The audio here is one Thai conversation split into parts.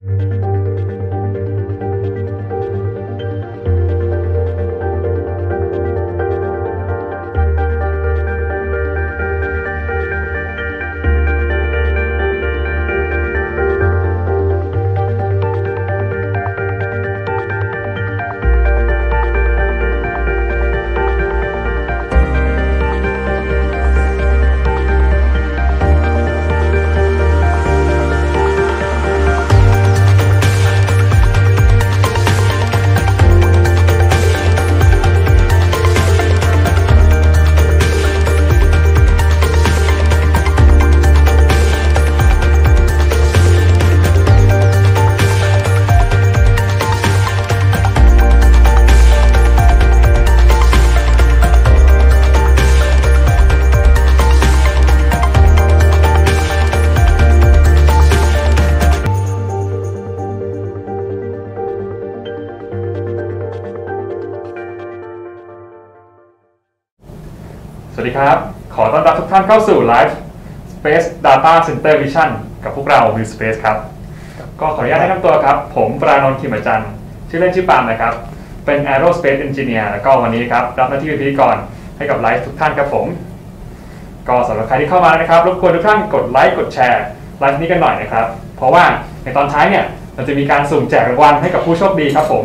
สวัสดีครับขอต้อนรับทุกท่านเข้าสู่ Live Space Data Center Vision กับพวกเรา View Space ครับก็ขออนุญาตแนะนำตัวครับผมปรานนท์ ขิมจันทร์ชื่อเล่นชื่อปาล์มนะครับเป็น Aerospace Engineer แล้วก็วันนี้ครับรับหน้าที่เป็นพิธีกรให้กับไลฟ์ทุกท่านครับผมก็สำหรับใครที่เข้ามานะครับรบกวนทุกท่านกดไลค์กดแชร์ไลฟ์นี้กันหน่อยนะครับเพราะว่าในตอนท้ายเนี่ยเราจะมีการสุ่มแจกรางวัลให้กับผู้โชคดีครับผม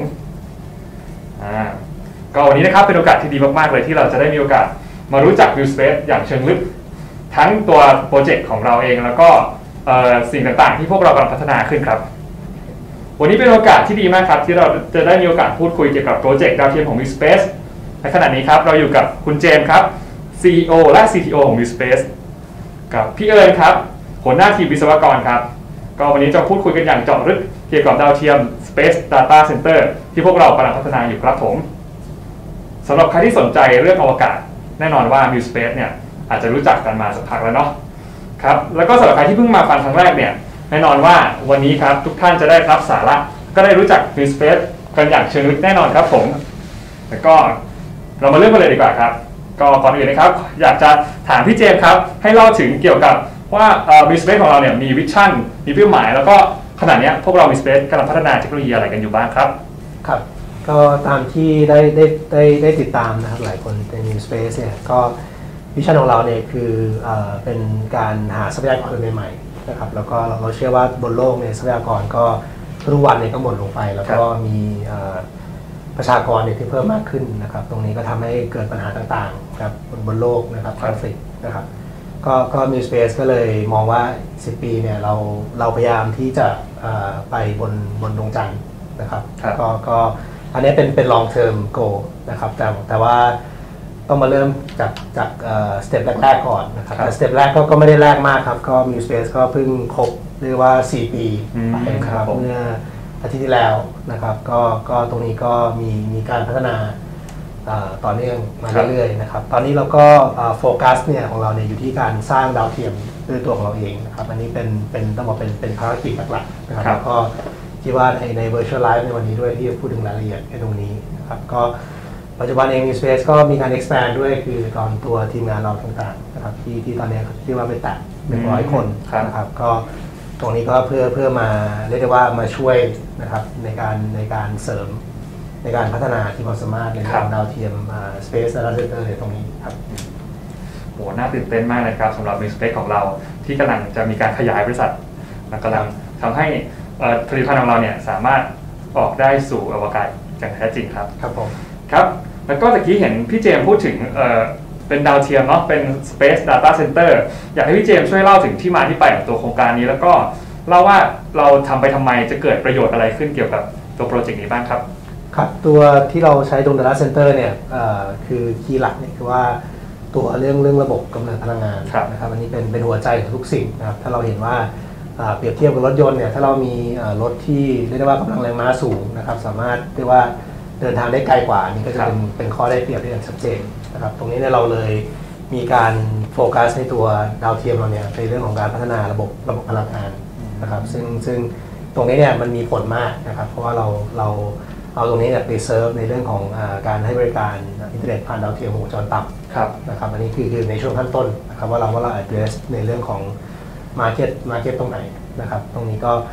ก็วันนี้นะครับเป็นโอกาสที่ดีมากๆเลยที่เราจะได้มีโอกาสมารู้จัก View Space อย่างเชิงลึกทั้งตัวโปรเจกต์ของเราเองแล้วก็สิ่งต่างๆที่พวกเรากำลังพัฒนาขึ้นครับวันนี้เป็นโอกาสที่ดีมากครับที่เราจะได้มีโอกาสพูดคุยเกี่ยวกับโปรเจกต์ดาวเทียมของ View Space ในขณะนี้ครับเราอยู่กับคุณเจมส์ครับ CEO และ CTO ของ View Space กับพี่เอิญครับหัวหน้าทีมวิศวกรครับก็วันนี้จะพูดคุยกันอย่างเจาะลึกเกี่ยวกับดาวเทียม Space Data Center ที่พวกเรากำลังพัฒนาอยู่ครับผมสำหรับใครที่สนใจเรื่องอวกาศแน่นอนว่า View Space เนี่ยอาจจะรู้จักกันมาสักพักแล้วเนาะครับแล้วก็สำหรับใครที่เพิ่งมาฟังครั้งแรกเนี่ยแน่นอนว่าวันนี้ครับทุกท่านจะได้รับสาระก็ได้รู้จัก View Space กันอย่างเชิงลึกแน่นอนครับผมแล้วก็เรามาเริ่มกันเลยดีกว่าครับก็ก่อนอื่นนะครับอยากจะถามพี่เจมส์ครับให้เล่าถึงเกี่ยวกับว่าView Space ของเราเนี่ยมีวิชั่นมีเป้าหมายแล้วก็ขณะนี้พวกเรา View Space กำลังพัฒนาเทคโนโลยีอะไรกันอยู่บ้างครับครับก็ตามที่ได้ติดตามนะครับหลายคนใน View Space เนี่ยก็วิชั่นของเราเนี่ยคือเป็นการหาทรัพยากรใหม่ๆนะครับแล้วก็เราเชื่อว่าบนโลกเนี่ยทรัพยากรก็ทุกวันเนี่ยก็หมดลงไปแล้วก็มีประชากรเนี่ยที่เพิ่มมากขึ้นนะครับตรงนี้ก็ทำให้เกิดปัญหาต่างๆครับบนโลกนะครับคอนฟลิกต์นะครับก็View Spaceก็เลยมองว่า10 ปีเนี่ยเราพยายามที่จะไปบนดวงจันทร์นะครับก็อันนี้เป็น long term goal นะครับแต่ว่าต้องมาเริ่มจากสเต็ปแรกๆก่อนนะครับแต่สเต็ปแรกก็ไม่ได้แรกมากครับก็View Spaceก็เพิ่งครบเรียกว่า4 ปีไปครับเมื่ออาทิตย์ที่แล้วนะครับก็ตรงนี้ก็มีการพัฒนาต่อเนื่องมาเรื่อยๆนะครับตอนนี้เราก็โฟกัสเนี่ยของเราเนี่ยอยู่ที่การสร้างดาวเทียมด้วยตัวของเราเองนะครับอันนี้เป็นต้องบอกเป็นภารกิจหลักๆนะครับแล้วก็ที่ว่าใน Virtual Live ในวันนี้ด้วยที่จะพูดถึงรายละเอียดในตรงนี้นะครับก็ปัจจุบันเอง View Space ก็มีการ expand ด้วยคือตอนตัวทีมงานเราต่างๆนะครับที่ตอนนี้ที่ว่าไปแตะ100 คนนะครับก็ตรงนี้ก็เพื่อมาเรียกได้ว่ามาช่วยนะครับในการเสริมในการพัฒนาที่ความสามารถในการดาวเทียมSpace Data Center ในตรงนี้ครับโหน่าตื่นเต้นมากเลยครับสำหรับ View Space ของเราที่กำลังจะมีการขยายบริษัทกำลังทำให้ผลิตภัณฑ์ของเราเนี่ยสามารถออกได้สู่อวกาศอย่างแท้จริงครับครับผมครับแล้วก็ตะกี้เห็นพี่เจมพูดถึงเป็นดาวเทียมเนาะเป็น Space Data Center อยากให้พี่เจมช่วยเล่าถึงที่มาที่ไปของตัวโครงการนี้แล้วก็เล่าว่าเราทำไปทำไมจะเกิดประโยชน์อะไรขึ้นเกี่ยวกับตัวโปรเจกต์นี้บ้างครับครับตัวที่เราใช้ตรง Data Center เนี่ยคือคีย์หลักเนี่ยคือว่าตัวเรื่องระบบกำเนิดพลังงานนะครับอันนี้เป็นหัวใจของทุกสิ่งนะครับถ้าเราเห็นว่าเปรียบเทียบกับรถยนต์เนี่ยถ้าเรามีรถที่เรียกได้ว่ากำลังแรงม้าสูงนะครับสามารถเรียกว่าเดินทางได้ไกลกว่านี่ก็จะเป็นข้อได้เปรียบที่ชัดเจนนะครับตรงนี้เนี่ยเราเลยมีการโฟกัสในตัวดาวเทียมเราเนี่ยในเรื่องของการพัฒนาระบบพลังงานนะครับซึ่งตรงนี้เนี่ยมันมีผลมากนะครับเพราะว่าเราเอาตรงนี้เนี่ยไปเซิร์ฟในเรื่องของการให้บริการอินเทอร์เน็ตผ่านดาวเทียมวงจรต่ำนะครับอันนี้คือในช่วงขั้นต้นนะครับว่าเรา address ในเรื่องของ market ตรงไหนนะครับตรงนี้ก็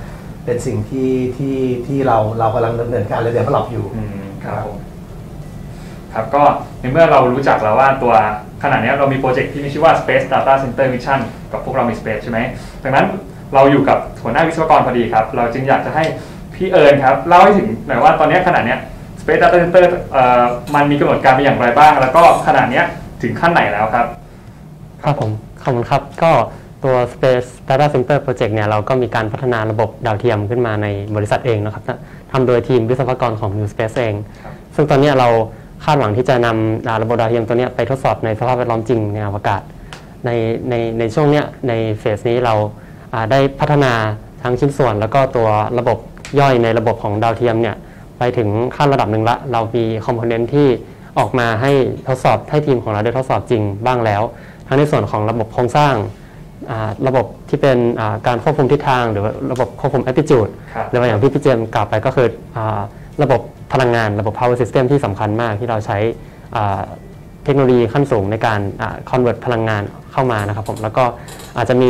เป็นสิ่งที่เรากำลังดำเนินการและเดเวลลอปอยู่ครับผมครับก็ในเมื่อเรารู้จักแล้วว่าตัวขณะนี้เรามีโปรเจกต์ที่มีชื่อว่า Space Data Center Mission กับพวกเรามี Space ใช่ไหมดังนั้นเราอยู่กับหัวหน้าวิศวกรพอดีครับเราจึงอยากจะให้พี่เอิญครับเล่าให้ถึงหน่อยว่าตอนนี้ขณะนี้ Space Data Center มันมีกำหนดการเป็นอย่างไรบ้างแล้วก็ขณะนี้ถึงขั้นไหนแล้วครับครับผมขอบคุณครับก็ตัว Space Data Center Project เนี่ยเราก็มีการพัฒนาระบบดาวเทียมขึ้นมาในบริษัทเองนะครับทำโดยทีมวิศวกรของ New Space เองซึ่งตอนนี้เราคาดหวังที่จะนำระบบดาวเทียมตัวนี้ไปทดสอบในสภาพแวดล้อมจริงในอวกาศในช่วงนี้ในเฟสนี้เราได้พัฒนาทั้งชิ้นส่วนแล้วก็ตัวระบบย่อยในระบบของดาวเทียมเนี่ยไปถึงขั้นระดับหนึ่งละเรามีคอมโพเนนต์ที่ออกมาให้ทดสอบให้ทีมของเราได้ทดสอบจริงบ้างแล้วทั้งในส่วนของระบบโครงสร้างระบบที่เป็นการควบคุมทิศทางหรือระบบควบคุม attitude หรือว่าอย่างที่พี่เจมส์กล่าวไปก็คือระบบพลังงานระบบ power system ที่สำคัญมากที่เราใช้เทคโนโลยีขั้นสูงในการconvert พลังงานเข้ามานะครับผมแล้วก็อาจจะมี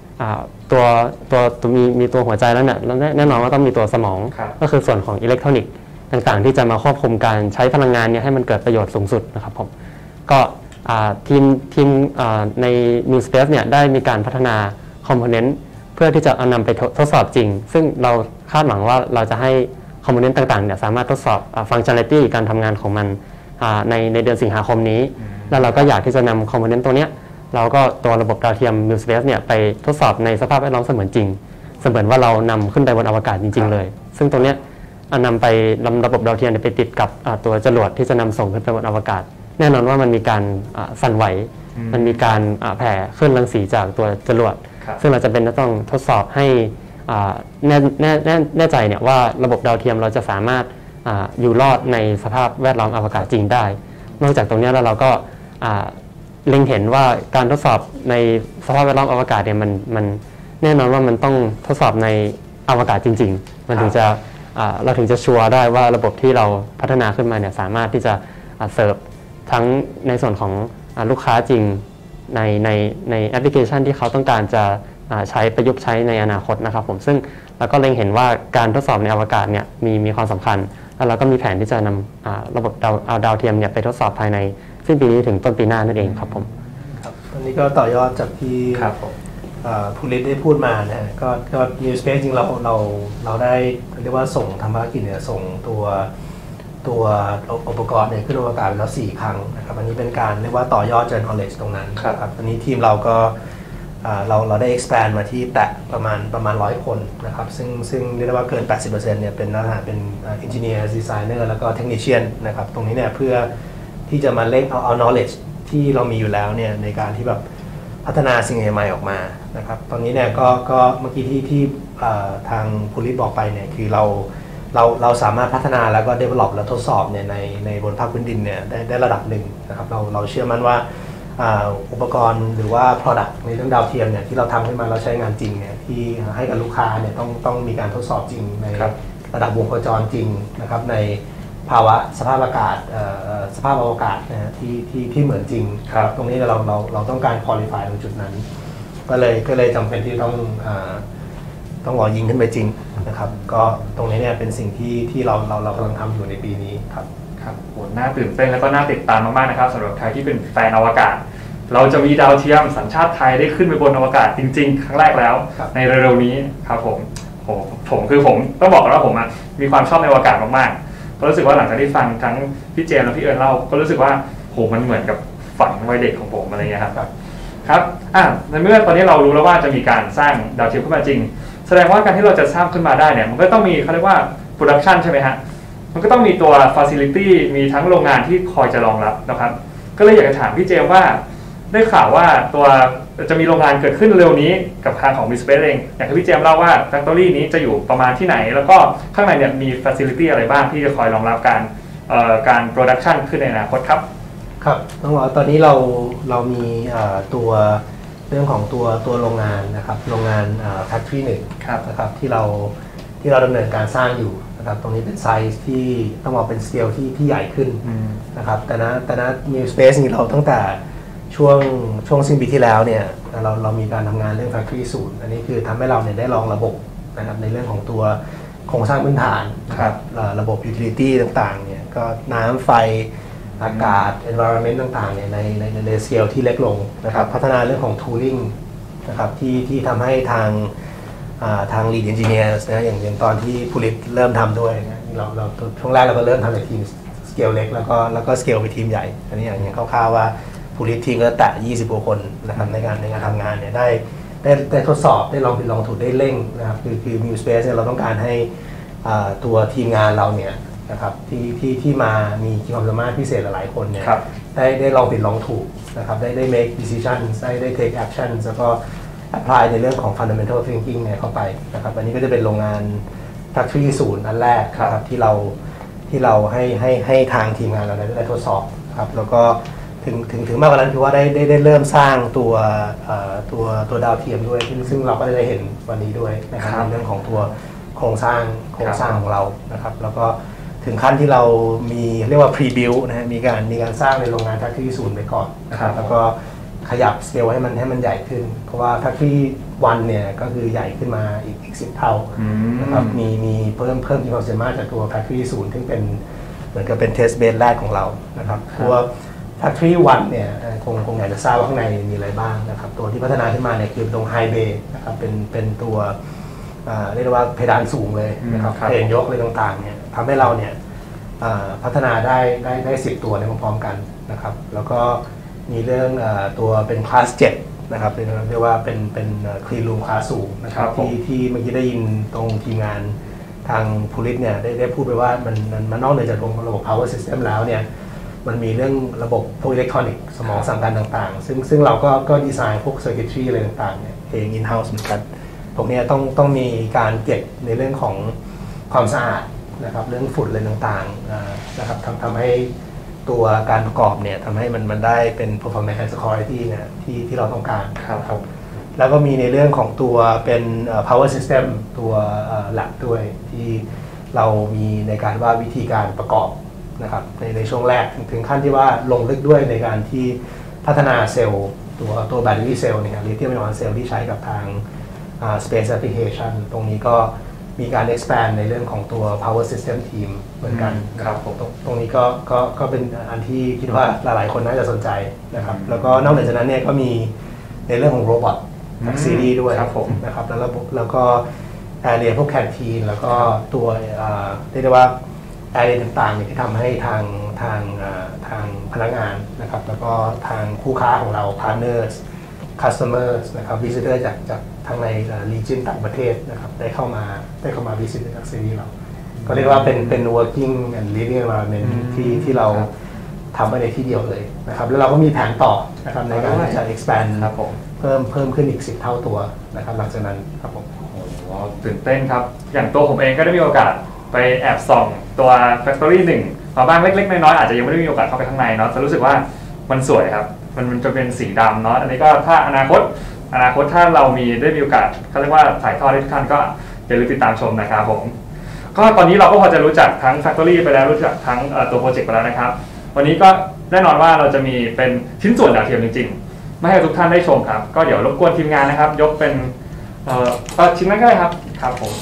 มีตัวหัวใจแล้วเนี่ยแน่นอนว่าต้องมีตัวสมองก็คือส่วนของอิเล็กทรอนิกส์ต่างๆที่จะมาควบคุมการใช้พลังงานเนี่ยให้มันเกิดประโยชน์สูงสุดนะครับผมก็ทีมใน New Space เนี่ยได้มีการพัฒนาคอมโพเนนต์เพื่อที่จะเอานำไปทดสอบจริงซึ่งเราคาดหวังว่าเราจะให้คอมโพเนนต์ต่างๆเนี่ยสามารถทดสอบฟังก์ชันลิตี้การทำงานของมันในเดือนสิงหาคมนี้แล้วเราก็อยากที่จะนำคอมโพเนนต์ตัวเนี้ยเราก็ตัวระบบดาวเทียม New Space เนี่ยไปทดสอบในสภาพแวดล้อมเสมือนจริงเสมือนว่าเรานำขึ้นไปบนอวกาศจริงๆเลยซึ่งตัวเนี้ยนำไประบบดาวเทียมไปติดกับตัวจรวดที่จะนำส่งขึ้นไปบนอวกาศแน่นอนว่ามันมีการสั่นไหวมันมีการแผ่คลื่นรังสีจากตัวจรวดซึ่งเราจะเป็นต้องทดสอบให้แน่ใจเนี่ยว่าระบบดาวเทียมเราจะสามารถอยู่รอดในสภาพแวดล้อมอวกาศจริงได้นอกจากตรงนี้แล้วเราก็เล็งเห็นว่าการทดสอบในสภาพแวดล้อมอวกาศเนี่ยมันแน่นอนว่ามันต้องทดสอบในอวกาศจริงๆมันถึงจะเราถึงจะชัวร์ได้ว่าระบบที่เราพัฒนาขึ้นมาเนี่ยสามารถที่จะเสิร์ฟทั้งในส่วนของลูกค้าจริงในแอปพลิเคชันที่เขาต้องการจะใช้ประยุกต์ใช้ในอนาคตนะครับผมซึ่งเราก็เล็งเห็นว่าการทดสอบในอวกาศเนี่ยมีความสำคัญแล้วเราก็มีแผนที่จะนำระบบดาวเทียมเนี่ยไปทดสอบภายในสิ้นปีนี้ถึงต้นปีหน้านั่นเองครับผมครับอันนี้ก็ต่อยอดจากที่ผู้ลิศได้พูดมานะก็ New Space จริงเราได้เรียกว่าส่งทำภารกิจเนี่ยส่งตัวอุปกรณ์เนี่ยขึ้นอวกาศแล้ว4 ครั้งนะครับอันนี้เป็นการเรียกว่าต่อยอด General Knowledge ตรงนั้นครับอันนี้ทีมเราก็เราได้ expand มาที่แตะประมาณ100 คนนะครับซึ่งเรียกได้ว่าเกิน 80% เนี่ยเป็นนักเป็น Engineer Designer แล้วก็ Technician นะครับตรงนี้เนี่ยเพื่อที่จะมาเล่นเอา knowledge ที่เรามีอยู่แล้วเนี่ยในการที่แบบพัฒนาสิ่งใหม่ๆออกมานะครับตอนนี้เนี่ยก็เมื่อกี้ที่ทางภูริศบอกไปเนี่ยคือเราสามารถพัฒนาแล้วก็ develop และทดสอบเนี่ยในบนภาคพื้นดินเนี่ยได้ระดับหนึ่งนะครับเราเชื่อมั่นว่าอุปกรณ์หรือว่า product ในเรื่องดาวเทียมเนี่ยที่เราทำขึ้นมาเราใช้งานจริงเนี่ยที่ให้กับลูกค้าเนี่ยต้องมีการทดสอบจริงในระดับวงโคจรจริงนะครับในภาวะสภาพอากาศสภาพอวกาศนะฮะที่เหมือนจริงตรงนี้เราต้องการ qualify ตรงจุดนั้นก็เลยจำเป็นที่ต้องรอยิงขึ้นไปจริงนะครับก็ตรงนี้เนี่ยเป็นสิ่งที่เรากำลังทำอยู่ในปีนี้ครับครับโหน่าตื่นเต้นแล้วก็น่าติดตามมากๆนะครับสำหรับใครที่เป็นแฟนอวกาศเราจะมีดาวเทียมสัญชาติไทยได้ขึ้นไปบนอวกาศจริงๆครั้งแรกแล้วในเร็วๆนี้ครับผมต้องบอกว่าผมมีความชอบในอวกาศมากๆก็รู้สึกว่าหลังจากที่ฟังทั้งพี่เจมส์และพี่เอิญเล่าก็รู้สึกว่าโหมันเหมือนกับฝันวัยเด็กของผมอะไรเงี้ยครับในเมื่อตอนนี้เรารู้แล้วว่าจะมีการสร้างดาวเทียมขึ้นมาจริงแสดงว่าการที่เราจะสร้างขึ้นมาได้เนี่ยมันก็ต้องมีเขาเรียกว่าโปรดักชันใช่ไหมฮะมันก็ต้องมีตัว facility มีทั้งโรงงานที่คอยจะรองรับนะครับก็เลยอยากจะถามพี่เจมส์ว่าได้ข่าวว่าตัวจะมีโรงงานเกิดขึ้นเร็วนี้กับทางของ New Space เองอยากให้พี่เจมส์เล่าว่า factory นี้จะอยู่ประมาณที่ไหนแล้วก็ข้างในเนี่ยมี facility อะไรบ้างที่จะคอยรองรับการ production ขึ้นในอนาคตครับครับต้องบอกตอนนี้เรามีตัวเรื่องของตัวโรงงานนะครับโรงงาน factory 1นะครับที่เราดำเนินการสร้างอยู่นะครับตรงนี้เป็นไซส์ที่ต้องบอกเป็นสเกลที่ใหญ่ขึ้นนะครับแต่นะ New Space นี่เราตั้งแต่ช่วงสิ้นปีที่แล้วเนี่ยเรามีการทำงานเรื่อง Factory 0อันนี้คือทำให้เราเนี่ยได้ลองระบบนะครับในเรื่องของตัวโครงสร้างพื้นฐานนะครับระบบ utility ต่างๆเนี่ยก็น้ำไฟอากาศ environment ต่างๆเนี่ยในสเกลที่เล็กลงนะครับพัฒนาเรื่องของ tooling นะครับที่ทำให้ทาง lead engineers นะอย่างตอนที่ภูริศเริ่มทำด้วยนะเราช่วงแรกเราก็เริ่มทำจากทีมสเกลเล็กแล้วก็สเกลไปทีมใหญ่อันนี้อย่างคร่าวๆว่าภูริศทีมก็แตะ20กว่าคนนะครับในการทำงานเนี่ยได้ทดสอบได้ลองผิดลองถูกได้เร่งนะครับคือ New Space เนี่ยเราต้องการให้ตัวทีมงานเราเนี่ยนะครับที่มามีความสามารถพิเศษหลายคนเนี่ยได้ลองผิดลองถูกนะครับได้ make decisions ได้ take actions แล้วก็ apply ในเรื่องของ fundamental thinking เนี่ยเข้าไปนะครับอันนี้ก็จะเป็นโรงงาน factory 0อันแรกครับที่เราให้ทางทีมงานเราได้ทดสอบครับแล้วก็ถึงมากกว่านั้นคือว่าได้เริ่มสร้างตัวดาวเทียมด้วยซึ่งเราก็ได้เห็นวันนี้ด้วยนะครับในเรื่องของตัวโครงสร้างของเรานะครับแล้วก็ถึงขั้นที่เรามีเรียกว่า pre-build นะฮะมีการสร้างในโรงงาน factory 0ไปก่อนนะครับแล้วก็ขยับสเกลให้มันใหญ่ขึ้นเพราะว่า factory 1เนี่ยก็คือใหญ่ขึ้นมาอีก10 เท่านะครับมีเพิ่มความสามารถจากตัว factory 0ซึ่งเป็นเหมือนกับเป็น test bed แรกของเรานะครับตัว Factory 1เนี่ยคงอยากจะทราบว่าข้างในมีอะไรบ้างนะครับตัวที่พัฒนาขึ้นมาเนี่ยคือตรง High Bay นะครับเป็นตัวเรียกว่าเพดานสูงเลยนะครับเพลนยกอะไรต่างๆเนี่ยทำให้เราเนี่ยพัฒนาได้10 ตัวในพร้อมๆกันนะครับแล้วก็มีเรื่องตัวเป็นคลาส7นะครับเรียกว่าเป็นClean Room คลาสสูงนะครับที่เมื่อกี้ได้ยินตรงทีมงานทางภูริศเนี่ยได้พูดไปว่ามันนอกเหนือจากตรงระบบ Power System แล้วเนี่ยมันมีเรื่องระบบพวกอิเล็กทรอนิกส์สมองสั่งการต่างๆซึ่งเราก็ดีไซน์พวก circuitry อะไรต่างๆเนี่ยเอง in house เหมือนกันพวกนี้ต้องมีการเก็บในเรื่องของความสะอาดนะครับเรื่องฝุ่นอะไรต่างๆนะครับทำให้ตัวการประกอบเนี่ยทำให้มันได้เป็น performance quality เนี่ยที่เราต้องการครับแล้วก็มีในเรื่องของตัวเป็น power system ตัวหลักด้วยที่เรามีในการว่าวิธีการประกอบนะครับในช่วงแรกถึงขั้นที่ว่าลงลึกด้วยในการที่พัฒนาเซลล์ตัวแบตเตอรี่เซลล์เนี่ยลิเธียมไอออนเซลล์ที่ใช้กับทาง space application ตรงนี้ก็มีการ expand ในเรื่องของตัว power system team เหมือนกันครับตรงนี้ก็เป็นอันที่คิดว่าหลายๆคนน่าจะสนใจนะครับแล้วก็นอกจากนั้นเนี่ยก็มีในเรื่องของโรบอทจากซีรีส์ด้วยนะครับแล้วก็แอเรียพวกแคนทีนแล้วก็ตัวเรียกได้ว่าแอเรียต่างๆที่ทำให้ทางพนักงานนะครับแล้วก็ทางคู่ค้าของเรา partners customers นะครับ visitor จากทางใน region ต่างประเทศนะครับได้เข้ามา visit จากซีรีส์เราก็เรียกว่าเป็น working and living environment ที่เราทำไว้ในที่เดียวเลยนะครับแล้วเราก็มีแผนต่อนะครับในการจะ expand เพิ่มขึ้นอีก10 เท่าตัวนะครับหลังจากนั้นครับผมตื่นเต้นครับอย่างตัวผมเองก็ได้มีโอกาสไปแอบส่องตัว Factory 1มาบ้างเล็กๆน้อยๆอาจจะยังไม่ได้มีโอกาสเข้าไปข้างในเนาะแต่รู้สึกว่ามันสวยครับมันจะเป็นสีดำเนาะอันนี้ก็ถ้าอนาคตถ้าเราได้มีโอกาสเขาเรียกว่าถ่ายทอดให้ทุกท่านก็อย่าลืมติดตามชมนะครับผมก็ตอนนี้เราก็พอจะรู้จักทั้ง Factory ไปแล้วรู้จักทั้งตัวโปรเจกต์ไปแล้วนะครับวันนี้ก็แน่นอนว่าเราจะมีเป็นชิ้นส่วนดาวเทียมจริงๆไม่ให้ทุกท่านได้ชมครับก็เดี๋ยวรบกวนทีมงานนะครับยกเป็นชิ้นนั้นก็ได้ครับผม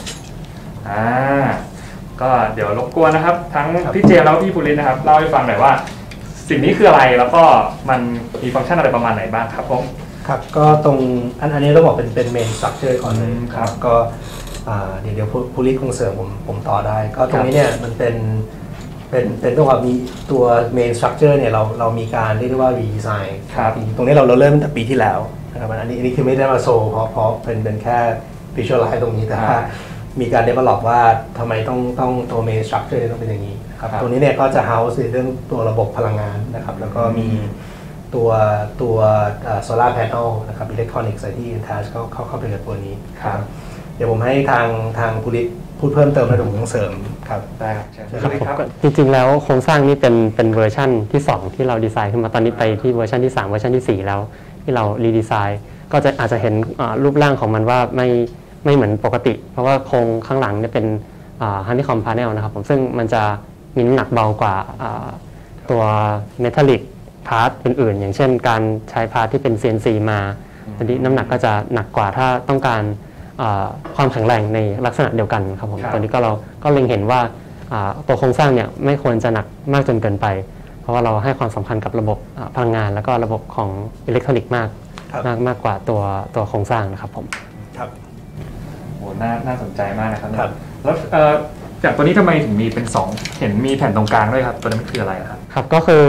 ก็เดี๋ยวรบกวนนะครับทั้งพี่เจมส์แล้วก็พี่ภูริศนะครับเล่าให้ฟังหน่อยว่าสิ่งนี้คืออะไรแล้วก็มันมีฟังก์ชันอะไรประมาณไหนบ้างครับผมครับก็ตรงอันนี้ต้องบอกเป็น main structure ก่อนเลยครับก็เดี๋ยวภูริศคงเสริมผมต่อได้ก็ตรงนี้เนี่ยมันเป็นต้องมีตัว main structure เนี่ยเรามีการเรียกว่า redesign ตรงนี้เราเริ่มตั้งแต่ปีที่แล้วนะครับอันนี้คือไม่ได้มาโชว์เพราะเป็นแค่ visualize ตรงนี้แต่ว่ามีการ develop ว่าทำไมต้องตัว main structure ต้องเป็นอย่างนี้ครับตัวนี้เนี่ยก็จะ house ในเรื่องตัวระบบพลังงานนะครับแล้วก็มีตัวsolar panel นะครับ electronics ที่ attach เข้าไปกับตัวนี้ครับเดี๋ยวผมให้ทางภูริศพูดเพิ่มเติมและผมต้องเสริมครับได้ครับจริงๆแล้วโครงสร้างนี้เป็นเวอร์ชันที่2ที่เราดีไซน์ขึ้นมาตอนนี้ไปที่เวอร์ชันที่3เวอร์ชันที่4แล้วที่เรารีดีไซน์ก็อาจจะเห็นรูปร่างของมันว่าไม่เหมือนปกติเพราะว่าโครงข้างหลังเนี่ยเป็นฮันนี่คอมพาเนลนะครับผมซึ่งมันจะมีน้ำหนักเบากว่าตัวเมทัลลิกพาร์ทอื่นๆอย่างเช่นการใช้พาร์ทที่เป็น CNC มาทีนี้น้ำหนักก็จะหนักกว่าถ้าต้องการความแข็งแรงในลักษณะเดียวกันครับผมตอนนี้เราก็เล็งเห็นว่าตัวโครงสร้างเนี่ยไม่ควรจะหนักมากจนเกินไปเพราะว่าเราให้ความสำคัญกับระบบพลังงานแล้วก็ระบบของอิเล็กทรอนิกส์มากกว่าตัวโครงสร้างนะครับผมครับโหน่าสนใจมากนะครับแล้วจากตัวนี้ทำไมถึงมีเป็น2เห็นมีแผ่นตรงกลางด้วยครับตัวนั้นคืออะไรครับครับก็คือ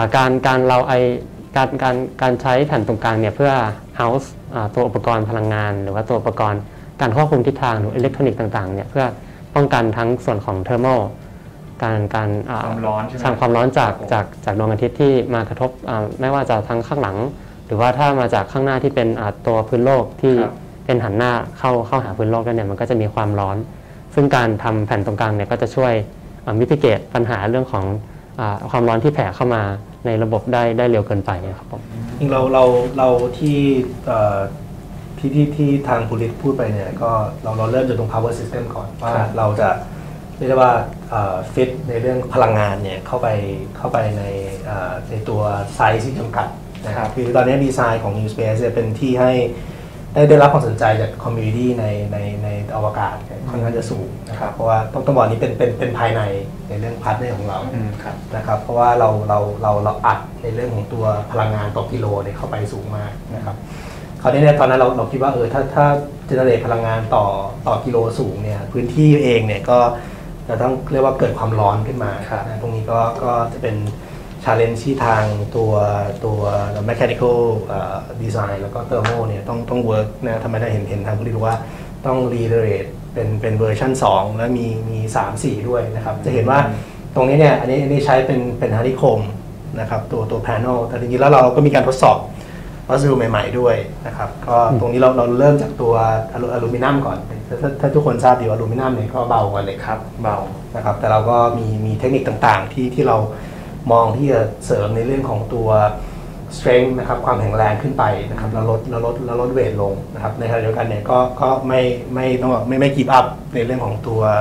การใช้แผ่นตรงกลางเนี่ยเพื่อ house ตัวอุปกรณ์พลังงานหรือว่าตัวอุปกรณ์การควบคุมทิศทางหรืออิเล็กทรอนิกส์ต่างๆเนี่ยเพื่อป้องกันทั้งส่วนของเทอร์โมการความร้อนใช่ไหมความร้อนจากดวงอาทิตย์ที่มากระทบไม่ว่าจะทั้งข้างหลังหรือว่าถ้ามาจากข้างหน้าที่เป็นตัวพื้นโลกที่เป็นหันหน้าเข้าหาพื้นโลกเนี่ยมันก็จะมีความร้อนซึ่งการทำแผ่นตรงกลางเนี่ยก็จะช่วยมิติเกตปัญหาเรื่องของความร้อนที่แผ่เข้ามาในระบบได้เร็วเกินไปครับผมจริงเราที่ทางภูริศพูดไปเนี่ยก็เราเริ่มจากตรง power system ก่อนว่าเราจะเรียกว่าฟิตในเรื่องพลังงานเนี่ยเข้าไปในตัวไซส์ที่จำกัดนะครับคือตอนนี้ดีไซน์ของ New Space เป็นที่ให้ได้รับความสนใจจากคอมมูนิตี้ในอวกาศค่อนข้างจะสูงนะครับเพราะว่าต้องบอกนี้เป็นภายในเรื่องพาร์ทเนอร์ของเรานะครับเพราะว่าเราอัดในเรื่องของตัวพลังงานต่อกิโลเนี่ยเข้าไปสูงมากนะครับคราวนี้เนี่ยตอนนั้นเราคิดว่าถ้าเจเนเรตพลังงานต่อกิโลสูงเนี่ยพื้นที่เองเนี่ยก็จะต้องเรียกว่าเกิดความร้อนขึ้นมาตรงนี้ก็จะเป็นchallenge ที่ทางตัว mechanical design แล้วก็ thermal เนี่ยต้อง work นะทำไมได้เห็นทางผู้รู้ว่าต้อง reiterate เป็นเวอร์ชัน2แล้วมี 3-4 ด้วยนะครับจะเห็นว่าตรงนี้เนี่ยอันนี้ใช้เป็นฮาร์ดโคมนะครับตัว panel แต่จริงๆแล้วเราก็มีการทดสอบวัสดุใหม่ๆด้วยนะครับก็ตรงนี้เราเริ่มจากตัวอลูมิเนียมก่อนถ้าทุกคนทราบดีว่าอลูมิเนียมเนี่ยก็เบากว่าเหล็กครับเบานะครับแต่เราก็มีเทคนิคต่างๆที่เรามองที่จะเสริมในเรื่องของตัว strength นะครับความแข็งแรงขึ้นไปนะครับแล้วลดเวทลงนะครับในขณะเดียวกันเนี่ยก็ไม่ต้องไม่ keep up ในเรื่องของ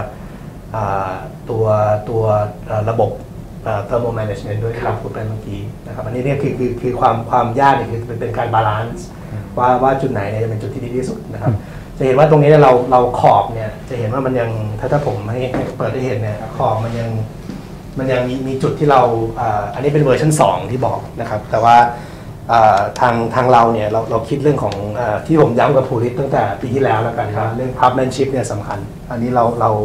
ตัวระบบ thermal management ด้วยที่เราพูดไปเมื่อกี้นะครับอันนี้เนี่ยคือความยากเนี่ยคือเป็นการบาลานซ์ว่าจุดไหนเนี่ยจะเป็นจุดที่ดีที่สุดนะครับจะเห็นว่าตรงนี้เราขอบเนี่ยจะเห็นว่ามันยังถ้าผมให้เปิดได้เห็นเนี่ยขอบมันยังมีจุดที่เราอันนี้เป็นเวอร์ชัน2ที่บอกนะครับแต่ว่าทางเราเนี่ยเราคิดเรื่องของที่ผมย้ำกับภูริศตั้งแต่ปีที่แล้วแล้วกันว่าเรื่อง craftsmanship เนี่ยสำคัญอันนี้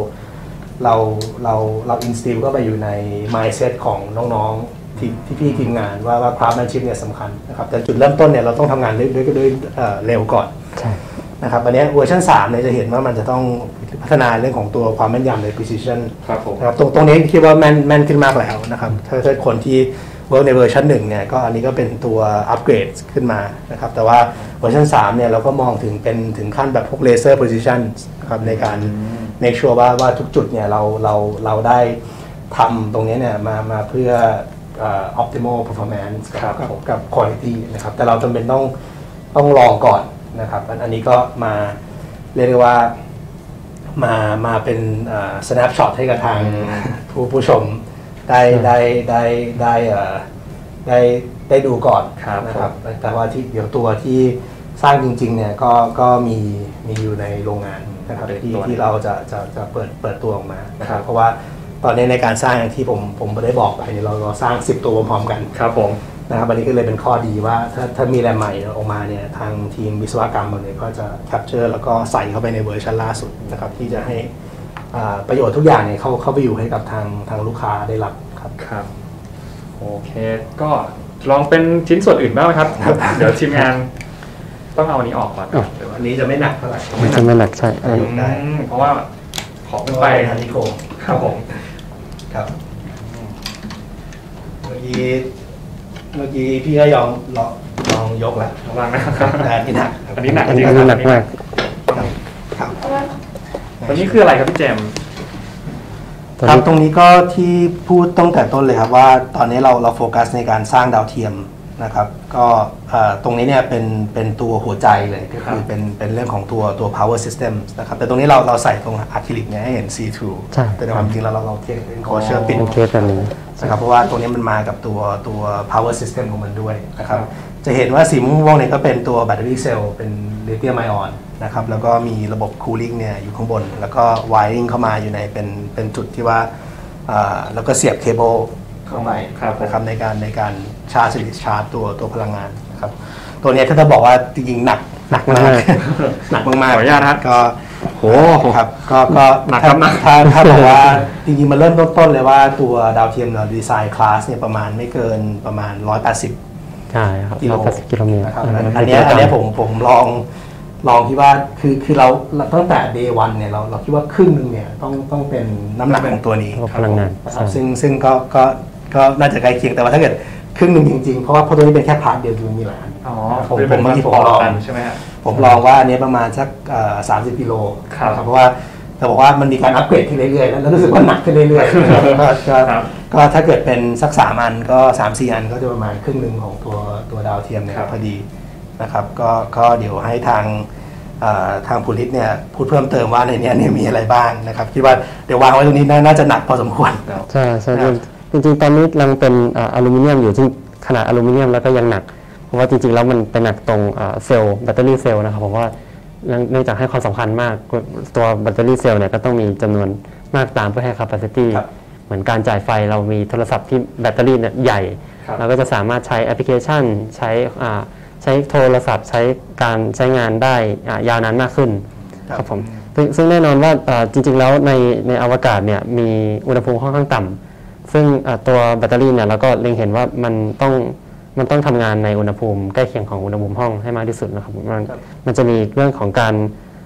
เราอินสติลก็ไปอยู่ใน mindset ของน้องๆที่พี่ทีมงานว่า craftsmanship เนี่ยสำคัญนะครับแต่จุดเริ่มต้นเนี่ยเราต้องทำงานด้วยเร็วก่อนนะครับอันนี้เวอร์ชัน3เนี่ยจะเห็นว่ามันจะต้องพัฒนาเรื่องของตัวความแม่นยำใน precision นะครับตรงนี้คิดว่าแม่นขึ้นมากแล้วนะครับถ้าคนที่เวิร์กในเวอร์ชัน1เนี่ยก็อันนี้ก็เป็นตัวอัปเกรดขึ้นมานะครับแต่ว่าเวอร์ชัน3เนี่ยเราก็มองถึงขั้นแบบพวก laser precision นะครับในการ make sure ว่าทุกจุดเนี่ยเราได้ทำตรงนี้เนี่ยมาเพื่อoptimal performance กับ quality นะครับแต่เราจำเป็นต้องลองก่อนนะครับอันนี้ก็มาเรียกได้ว่ามาเป็นsnapshot ให้กับทางผู้ชมได้ดูก่อนนะครับแต่ว่าเดี๋ยวตัวที่สร้างจริงๆเนี่ยก็มีอยู่ในโรงงานนะครับที่เราจะเปิดตัวออกมานะครับเพราะว่าตอนนี้ในการสร้างที่ผมได้บอกไปเราสร้าง10ตัวพร้อมกันครับผมนะครับอันนี้ก็เลยเป็นข้อดีว่าถ้ามีอะไรใหม่ออกมาเนี่ยทางทีมวิศวกรรมเนี่ยก็จะแคปเจอร์แล้วก็ใส่เข้าไปในเวอร์ชันล่าสุดนะครับที่จะให้ประโยชน์ทุกอย่างเนี่ยเข้าไปอยู่ให้กับทางลูกค้าได้รับครับโอเคก็ลองเป็นชิ้นส่วนอื่นบ้างไหมครับเดี๋ยวทีมงานต้องเอาอันนี้ออกก่อนอันนี้จะไม่หนักเท่าไหร่จะไม่หนักใช่เพราะว่าขอขึ้นไปฮันนิโคมครับผมครับเมื่อกี้พี่ก็ลองยกแล้วระวังนะครับแต่อันนี้หนักอันนี้หนักจริงหนักมากครับตัวนี้คืออะไรครับพี่เจมครับตรงนี้ก็ที่พูดตั้งแต่ต้นเลยครับว่าตอนนี้เราโฟกัสในการสร้างดาวเทียมนะครับก็ตรงนี้เนี่ยเป็นตัวหัวใจเลยก็คือเป็นเรื่องของตัว power system นะครับแต่ตรงนี้เราใส่ตรงอะคริลิกเนี่ยให้เห็น see through แต่ในความจริงเราเทียบเป็นคอเชื่อปิดนะครับเพราะว่าตรงนี้มันมากับตัว power system ของมันด้วยนะครับจะเห็นว่าสีม่วงเนี่ยก็เป็นตัวแบตเตอรี่เซลล์เป็นลิเธียมไอออนนะครับแล้วก็มีระบบ cooling เนี่ยอยู่ข้างบนแล้วก็ wiring เข้ามาอยู่ในเป็นจุดที่ว่าแล้วก็เสียบเคเบิลเข้าไปนะครับในการชาร์จชาร์จตัวพลังงานนะครับตัวนี้ถ้าจะบอกว่าจริงๆหนักมากหนักมากๆขออนุญาตครับก็โอ้ครับก็หนักครับถ้าบอกว่าจริงๆมันเริ่มต้นเลยว่าตัวดาวเทียมเราดีไซน์คลาสเนี่ยประมาณไม่เกินประมาณ180 ใช่ครับ180กิโลเมตรอันนี้ผมลองคิดว่าคือเราตั้งแต่ day 1เนี่ยเราคิดว่าครึ่งนึงเนี่ยต้องเป็นน้ำหนักของตัวนี้พลังงานซึ่งก็น่าจะใกล้เคียงแต่ว่าถ้าเกิดครึ่งนึงจริงๆเพราะว่าตัวนี้เป็นแค่พาร์ทเดียวคือมีหลายอันผมเมื่อกี้ผมลองใช่ไหมครับผมลองว่าอันนี้ประมาณสัก30กิโลครับเพราะว่าจะบอกว่ามันมีการอัปเกรดขึ้นเรื่อยๆแล้วรู้สึกว่าหนักขึ้นเรื่อยๆก็ถ้าเกิดเป็นสัก3อันก็3-4 อันก็จะประมาณครึ่งนึงของตัวดาวเทียมเนี่ยพอดีนะครับก็เดี๋ยวให้ทางภูริศเนี่ยพูดเพิ่มเติมว่าในนี้เนี่ยมีอะไรบ้างนะครับคิดว่าเดี๋ยววางไว้ตรงนี้น่าจะหนักพอสมควรใช่จริงๆตอนนี้ยังเป็นอลูมิเนียมอยู่ที่ขนาดอลูมิเนียมแล้วก็ยังหนักเพราะว่าจริงๆแล้วมันเป็นหนักตรงเซลล์แบตเตอรี่เซลล์นะครับผมว่าเนื่องจากให้ความสำคัญมากตัวแบตเตอรี่เซลล์เนี่ยก็ต้องมีจำนวนมากตามเพื่อให้ capacity เหมือนการจ่ายไฟเรามีโทรศัพท์ที่แบตเตอรี่เนี่ยใหญ่เราก็จะสามารถใช้แอปพลิเคชันใช้โทรศัพท์ใช้การใช้งานได้ยาวนานมากขึ้นครับผมซึ่งแน่นอนว่าจริงๆแล้วในอวกาศเนี่ยมีอุณหภูมิค่อนข้างต่ำซึ่งตัวแบตเตอรี่เนี่ยเราก็เล็งเห็นว่ามันต้องทำงานในอุณหภูมิใกล้เคียงของอุณหภูมิห้องให้มากที่สุดนะครับมันจะมีเรื่องของการ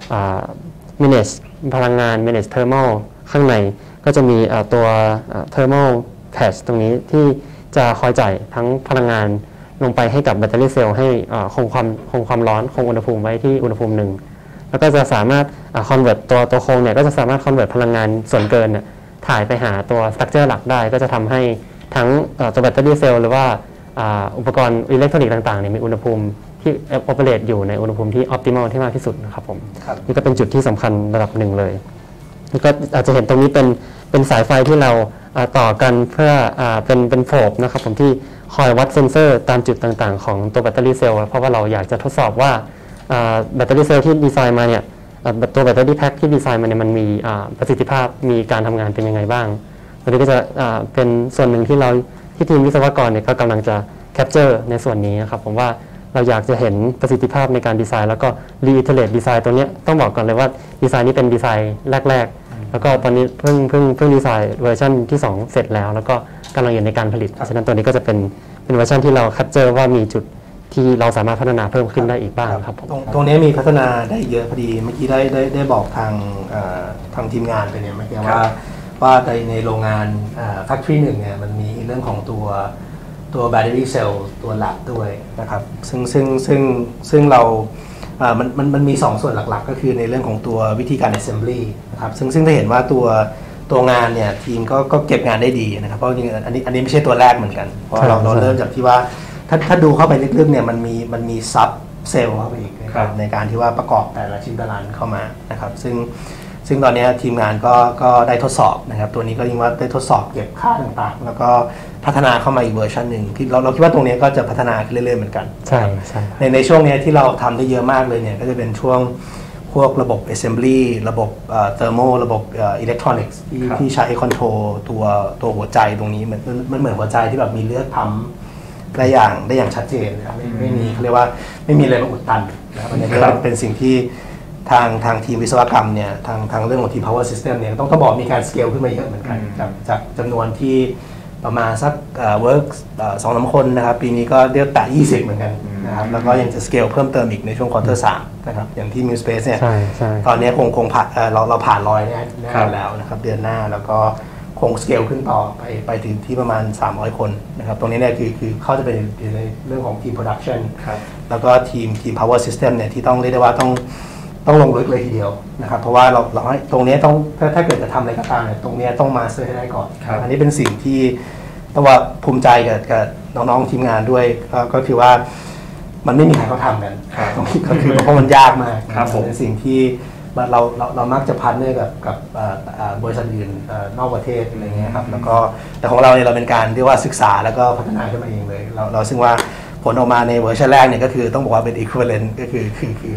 manage พลังงาน manage thermal ข้างในก็จะมีตัว thermal patch ตรงนี้ที่จะคอยจ่ายทั้งพลังงานลงไปให้กับแบตเตอรี่เซลล์ให้คงความร้อนคงอุณหภูมิไว้ที่อุณหภูมิหนึ่งแล้วก็จะสามารถconvert ตัวโครงเนี่ยก็จะสามารถ convert พลังงานส่วนเกินเนี่ยถ่ายไปหาตัว structure หลักได้ก็จะทำให้ทั้งตัวแบตเตอรี่เซลล์หรือว่าอุปกรณ์อิเล็กทรอนิกส์ต่างๆเนี่ยมีอุณหภูมิที่ operate อยู่ในอุณหภูมิที่ optimal ที่มากที่สุดนะครับผมนี่ก็เป็นจุดที่สำคัญระดับหนึ่งเลยแล้วก็อาจจะเห็นตรงนี้เป็นสายไฟที่เราต่อกันเพื่อเป็นโฟมนะครับผมที่คอยวัดเซนเซอร์ตามจุดต่างๆของตัวแบตเตอรี่เซลล์เพราะว่าเราอยากจะทดสอบว่าแบตเตอรี่เซลล์ที่ดีไซน์มาเนี่ยตัวแบตเตอรี่แพ็คที่ดีไซน์มาเนี่ยมันมีประสิทธิภาพมีการทำงานเป็นยังไงบ้างตัวนี้ก็จะเป็นส่วนหนึ่งที่ทีมวิศวกรเนี่ยก็กำลังจะแคปเจอร์ในส่วนนี้นะครับผมว่าเราอยากจะเห็นประสิทธิภาพในการดีไซน์แล้วก็รีอิเทเลตดีไซน์ตัวนี้ต้องบอกก่อนเลยว่าดีไซน์นี้เป็นดีไซน์แรกๆแล้วก็ตอนนี้เพิ่งดีไซน์เวอร์ชันที่2เสร็จแล้วแล้วก็กำลังอยู่ในการผลิตเพราะฉะนั้นตัวนี้ก็จะเป็นเวอร์ชันที่เราแคปเจอร์ว่ามีจุดที่เราสามารถพัฒนาเพิ่มขึ้นได้อีกบ้างครับตรงนี้มีพัฒนาได้เยอะพอดีเมื่อกี้ได้บอกทางทีมงานไปเนี่ยเมื่อกี้ว่าในโรงงานแฟคทอรี่1เนี่ยมันมีเรื่องของตัวแบตเตอรี่เซลล์ตัวหลักด้วยนะครับซึ่งเรามันมี2ส่วนหลักๆก็คือในเรื่องของตัววิธีการ assembly นะครับซึ่งถ้าเห็นว่าตัวงานเนี่ยทีมก็เก็บงานได้ดีนะครับเพราะจริงอันนี้ไม่ใช่ตัวแรกเหมือนกันเพราะเราเริ่มจากที่ว่าถ้าดูเข้าไปลึกๆเนี่ยมันมีซับเซลล์เข้าไปอีกนะครับในการที่ว่าประกอบแต่ละชิ้นแต่ละอันเข้ามานะครับซึ่งตอนนี้ทีมงานก็ได้ทดสอบนะครับตัวนี้ก็ยิ่งว่าได้ทดสอบเก็บค่าต่างๆแล้วก็พัฒนาเข้ามาอีกเวอร์ชันหนึ่งที่เราคิดว่าตรงนี้ก็จะพัฒนาขึ้นเรื่อยๆเหมือนกันใช่ในช่วงนี้ที่เราทำได้เยอะมากเลยเนี่ยก็จะเป็นช่วงพวกระบบ assembly ระบบthermal ระบบelectronics ที่ใช้ control ตัวหัวใจตรงนี้มันเหมือนหัวใจที่แบบมีเลือดปั๊มได้อย่างชัดเจนนะครับไม่มีเขาเรียกว่าไม่มีอะไรมาอุดตันนะครับอันนี้ก็เป็นสิ่งที่ทางทีมวิศวกรรมเนี่ยทางเรื่องของทีม power system เนี่ยต้องบอกมีการสเกลขึ้นมาเยอะเหมือนกันจากจำนวนที่ประมาณสักwork 2-3 คนนะครับปีนี้ก็เรียกแต่20เหมือนกันนะครับแล้วก็ยังจะสเกลเพิ่มเติมอีกในช่วงควอเตอร์3นะครับอย่างที่ New Space เนี่ยตอนนี้คงผ่านเราผ่าน100แน่แล้วนะครับเดือนหน้าแล้วก็คงสเกลขึ้นต่อไปถึงที่ประมาณ300คนนะครับตรงนี้เนี่ยคือเขาจะเป็นในเรื่องของทีม production แล้วก็ทีม power system เนี่ยที่ต้องเรียกได้ว่าต้องลงลึกเลยทีเดียวนะครับเพราะว่าเราให้ตรงนี้ต้องถ้าเกิดจะทำอะไรก็ตามเนี่ยตรงนี้ต้องมาเซอร์ให้ได้ก่อนอันนี้เป็นสิ่งที่ต้องว่าภูมิใจกับน้องๆทีมงานด้วยก็คือว่ามันไม่มีใครเขาทำกันก็คือเพราะมันยากมากเป็นสิ่งที่เรามักจะพันด้วยกับบริษัทอื่นนอกประเทศอะไรเงี้ยครับแล้วก็แต่ของเราเนี่ยเราเป็นการเรียกว่าศึกษาแล้วก็พัฒนาขึ้นมาเองเลยเราซึ่งว่าผลออกมาในเวอร์ชันแรกเนี่ยก็คือต้องบอกว่าเป็น equivalent ก็คือ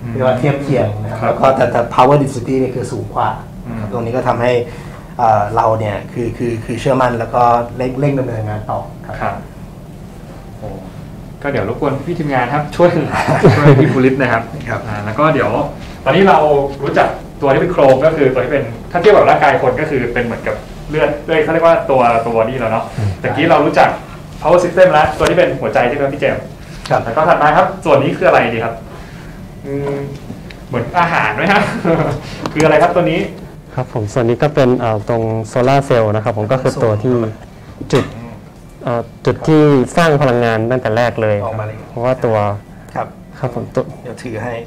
เรียกว่าเทียบเคียงนะครับแล้วก็แต่ power density เนี่ยคือสูงกว่าตรงนี้ก็ทำให้เราเนี่ยคือเชื่อมั่นแล้วก็เร่งดำเนินงานต่อครับก็เดี๋ยวรบกวนพี่ทีมงานครับช่วยพี่ภูริศนะครับแล้วก็เดี๋ยวตอนนี้เรารู้จักตัวที่เป็นโครงก็คือตัวที่เป็นถ้าเทียบกับร่างกายคนก็คือเป็นเหมือนกับเลือดเขาเรียกว่าตัวนี้แล้วเนาะแต่กี้เรารู้จัก power system แล้วตัวที่เป็นหัวใจใช่ไหมพี่เจมส์แล้วก็ถัดมาครับส่วนนี้คืออะไรดีครับเหมือนอาหารไหมครับคืออะไรครับตัวนี้ครับผมส่วนนี้ก็เป็นตรงโซลาร์เซลล์นะครับผมก็คือตัวที่จุดที่สร้างพลังงานตั้งแต่แรกเลยเพราะว่าตัวครับผมเดี๋ยวถือให้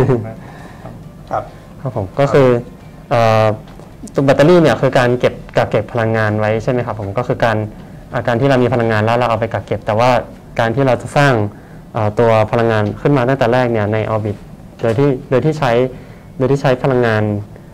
ครับผมก็คือตัวแบตเตอรี่เนี่ยคือการกักเก็บพลังงานไว้ใช่ไหมครับผมก็คือการที่เรามีพลังงานแล้วเราเอาไปกักเก็บแต่ว่าการที่เราจะสร้างตัวพลังงานขึ้นมาตั้งแต่แรกเนี่ยในออร์บิทโดยที่ใช้พลังงาน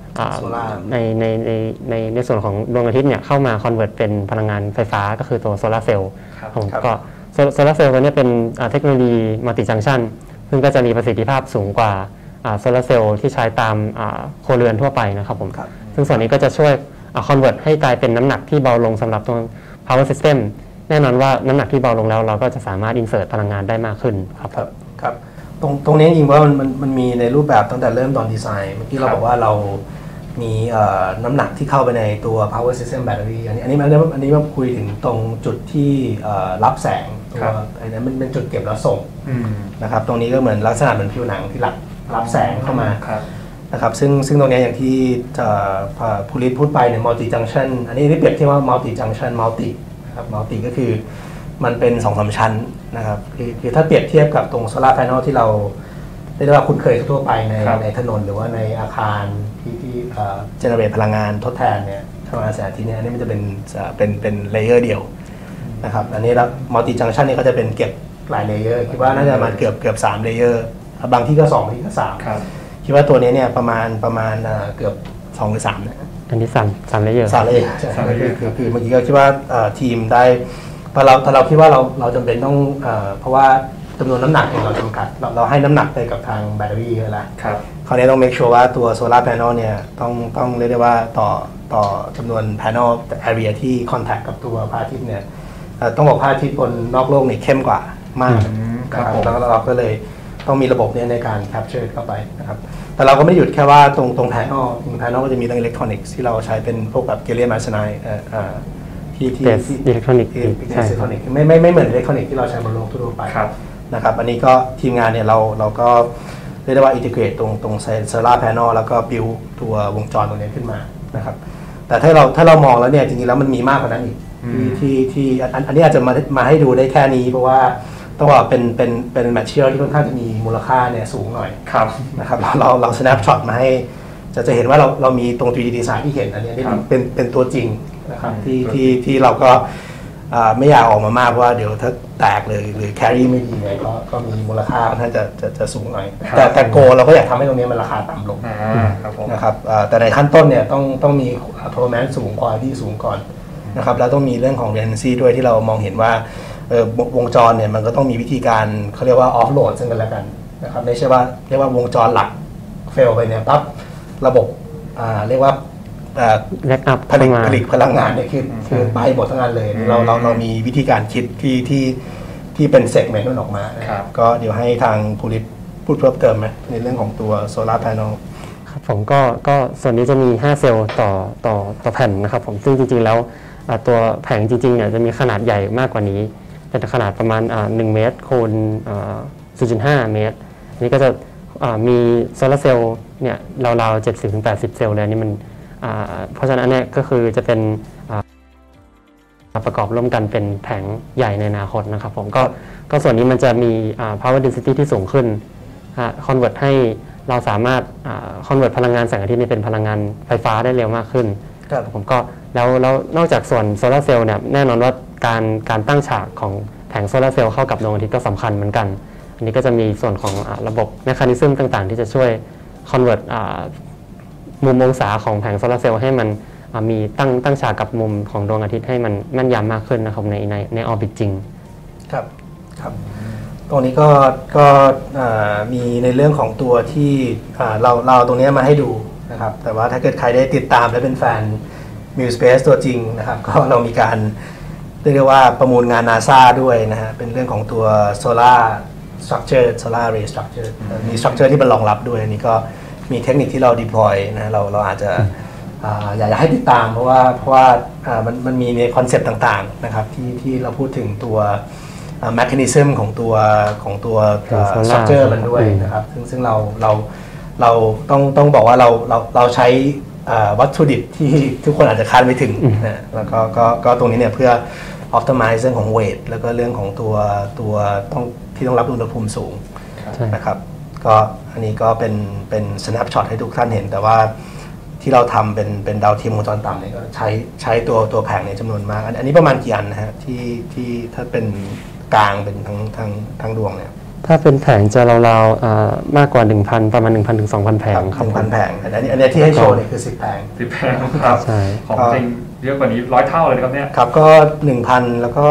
ในส่วนของดวงอาทิตย์เนี่ยเข้ามาคอนเวิร์ตเป็นพลังงานไฟฟ้าก็คือตัวโซลาร์เซลล์ผมก็โซลาร์เซลล์ตัวนี้เป็นเทคโนโลยีมัลติจังชันซึ่งก็จะมีประสิทธิภาพสูงกว่าโซลาร์เซลล์ที่ใช้ตามครัวเรือนทั่วไปนะครับผมซึ่งส่วนนี้ก็จะช่วยคอนเวิร์ตให้กลายเป็นน้ำหนักที่เบาลงสำหรับตัว power system แน่นอนว่าน้ำหนักที่เบาลงแล้วเราก็จะสามารถอินเสิร์ตพลังงานได้มากขึ้นครับตรงนี้จริงๆว่ามันมีในรูปแบบตั้งแต่เริ่มตอนดีไซน์เมื่อกี้เราบอกว่าเรามีน้ำหนักที่เข้าไปในตัว power system battery อันนี้มาคุยถึงตรงจุดที่รับแสงตัวอันนั้นมันเป็นจุดเก็บแล้วส่งนะครับตรงนี้ก็เหมือนลักษณะเหมือนผิวหนังที่รับแสงเข้ามานะครับซึ่งตรงนี้อย่างที่ภูริศพูดไปเนี่ย multi junction อันนี้เปรียบเทียบว่า multi junction multi นะครับ multi ก็คือมันเป็น 2-3 ชั้นนะครับคือถ้าเปรียบเทียบกับตรงโซลาร์แผงที่เราได้ว่าคุ้นเคยทั่วไปในถนนหรือว่าในอาคารที่เจเนเรตพลังงานทดแทนเนี่ยพลังงานแสงอาทิตย์เนี่ยอันนี้มันจะเป็นเลเยอร์เดียวนะครับอันนี้แล้วมัลติจังชันนี่เขาจะเป็นเก็บหลายเลเยอร์คิดว่าน่าจะมาเกือบ3เลเยอร์บางที่ก็2บางที่ก็3คิดว่าตัวนี้เนี่ยประมาณเกือบ2หรือ3นะอันนี้3เลเยอร์ 3เลเยอร์คือเมื่อกี้ก็คิดว่าทีมได้แต่เราคิดว่าเราจำเป็นต้องเพราะว่าจำนวนน้ำหนักเนี่ยเราจำกัดเราให้น้ำหนักไปกับทางแบตเตอรี่เยอะแล้วคราวนี้ต้อง make sure ว่าตัวโซลาร์แผงเนี่ยต้องเรียกได้ว่าต่อจำนวนแผง area ที่ contact กับตัวพระอาทิตย์เนี่ยต้องบอกพระอาทิตย์บนนอกโลกเนี่ยเข้มกว่ามากแล้วเราก็เลยต้องมีระบบนี้ในการ capture เข้าไปนะครับแต่เราก็ไม่หยุดแค่ว่าตรงแผงก็จะมีเรื่องอิเล็กทรอนิกส์ที่เราใช้เป็นพวกแบบเกลเลียมอาร์เซไนด์ที่อิเล็กทรอนิกส์ไม่เหมือนอิเล็กทรอนิกส์ที่เราใช้บนโลกทั่วไปนะครับอันนี้ก็ทีมงานเนี่ยเราก็เรียกได้ว่าอินทิเกรตตรงโซลาร์แผงแล้วก็บิวตัววงจรตรงนี้ขึ้นมานะครับแต่ถ้าเรามองแล้วเนี่ยจริงๆแล้วมันมีมากกว่านั้นอีกที่อันนี้อาจจะมาให้ดูได้แค่นี้เพราะว่าต้องบอกเป็นแมทเทียลที่ค่อนข้างจะมีมูลค่าเนี่ยสูงหน่อยนะครับเรา snapshot มาให้จะเห็นว่าเรามีตรง 3D design ที่เห็นอันนี้เป็นตัวจริงนะครับที่เราก็ไม่อยากออกมามากเพราะว่าเดี๋ยวถ้าแตกเลยหรือแครี่ไม่ดีเนี่ยก็มีมูลค่าค่อนข้างจะสูงหน่อยแต่โกเราก็อยากทำให้ตรงนี้มันราคาต่ำลงนะครับแต่ในขั้นต้นเนี่ยต้องมี performance สูงกว่าที่สูงก่อนนะครับแล้วต้องมีเรื่องของ redundancy ด้วยที่เรามองเห็นว่าวงจรเนี่ยมันก็ต้องมีวิธีการเขาเรียกว่า off load ซึ่งกันและกันนะครับไม่ใช่ว่าเรียกว่าวงจรหลัก fail ไปเนี่ยปั๊บระบบเรียกว่าผลิตพลังงานเนี่ยคือไปหมดทั้งนั้นเลยเรามีวิธีการคิดที่เป็นเซกเมนต์มันออกมาก็เดี๋ยวให้ทางภูริศพูดเพิ่มเติมไหมในเรื่องของตัวโซลาร์แผงครับผมก็ส่วนนี้จะมี5เซลล์ต่อแผ่นนะครับผมซึ่งจริงๆแล้วตัวแผงจริงๆเนี่ยจะมีขนาดใหญ่มากกว่านี้เป็นขนาดประมาณ1 เมตรคูณ0.5 เมตรนี่ก็จะมีโซลาร์เซลล์เนี่ยราวๆ 70-80 เซลล์เลยนี่มันเพราะฉะนั้นเนี่ยก็คือจะเป็นประกอบร่วมกันเป็นแผงใหญ่ในอนาคตนะครับผมก็ส่วนนี้มันจะมี power density ที่สูงขึ้นconvert ให้เราสามารถconvert พลังงานแสงอาทิตย์เป็นพลังงานไฟฟ้าได้เร็วมากขึ้นผมก็แล้วนอกจากส่วนโซลาร์เซลล์เนี่ยแน่นอนว่าการตั้งฉากของแผงโซลาร์เซลล์เข้ากับดวงอาทิตย์ก็สำคัญเหมือนกันอันนี้ก็จะมีส่วนของระบบเมคานิซึมต่างๆที่จะช่วย convertมุมองศาของแผงโซลาร์เซลล์ให้มันมีตั้งฉากกับมุมของดวงอาทิตย์ให้มันแม่นยำมากขึ้นนะครับในออร์บิทจริงครับตรงนี้ก็มีในเรื่องของตัวที่เราตรงนี้มาให้ดูนะครับแต่ว่าถ้าเกิดใครได้ติดตามและเป็นแฟน MuSpace ตัวจริงนะครับก็เรามีการเรียกว่าประมูลงาน NASA ด้วยนะฮะเป็นเรื่องของตัว Solar Array Structure มี Structure ที่มันรองรับด้วยอันนี้ก็มีเทคนิคที่เรา deploy นะเราอาจจะอยากให้ติดตามเพราะว่ามันมีในคอนเซปต์ต่างๆนะครับที่เราพูดถึงตัวmechanism ของตัวstructure มันด้วยนะครับซึ่งเราต้องบอกว่าเราใช้วัตถุดิบที่ทุกคนอาจจะคาดไม่ถึงนะแล้วก็ตรงนี้เนี่ยเพื่อ optimize เรื่องของ weight แล้วก็เรื่องของตัวที่ต้องรับอุณหภูมิสูงนะครับก็อันนี้ก็เป็น snapshot ให้ทุกท่านเห็นแต่ว่าที่เราทำเป็นดาวเทียมวงจรต่ำเนี่ยก็ใช้ตัวแผงในจำนวนมากอันนี้ประมาณกี่อันนะฮะที่ถ้าเป็นกลางเป็นทั้งดวงเนี่ยถ้าเป็นแผงจะราวๆมากกว่า 1,000 ประมาณ 1,000 ถึง 2,000 แผงครับ 1,000 แผงอันนี้ที่ให้โชว์เนี่ยคือ10 แผง 10 แผงครับของจริงเยอะกว่านี้100 เท่าเลยครับเนี่ยครับก็ 1,000 แล้วก็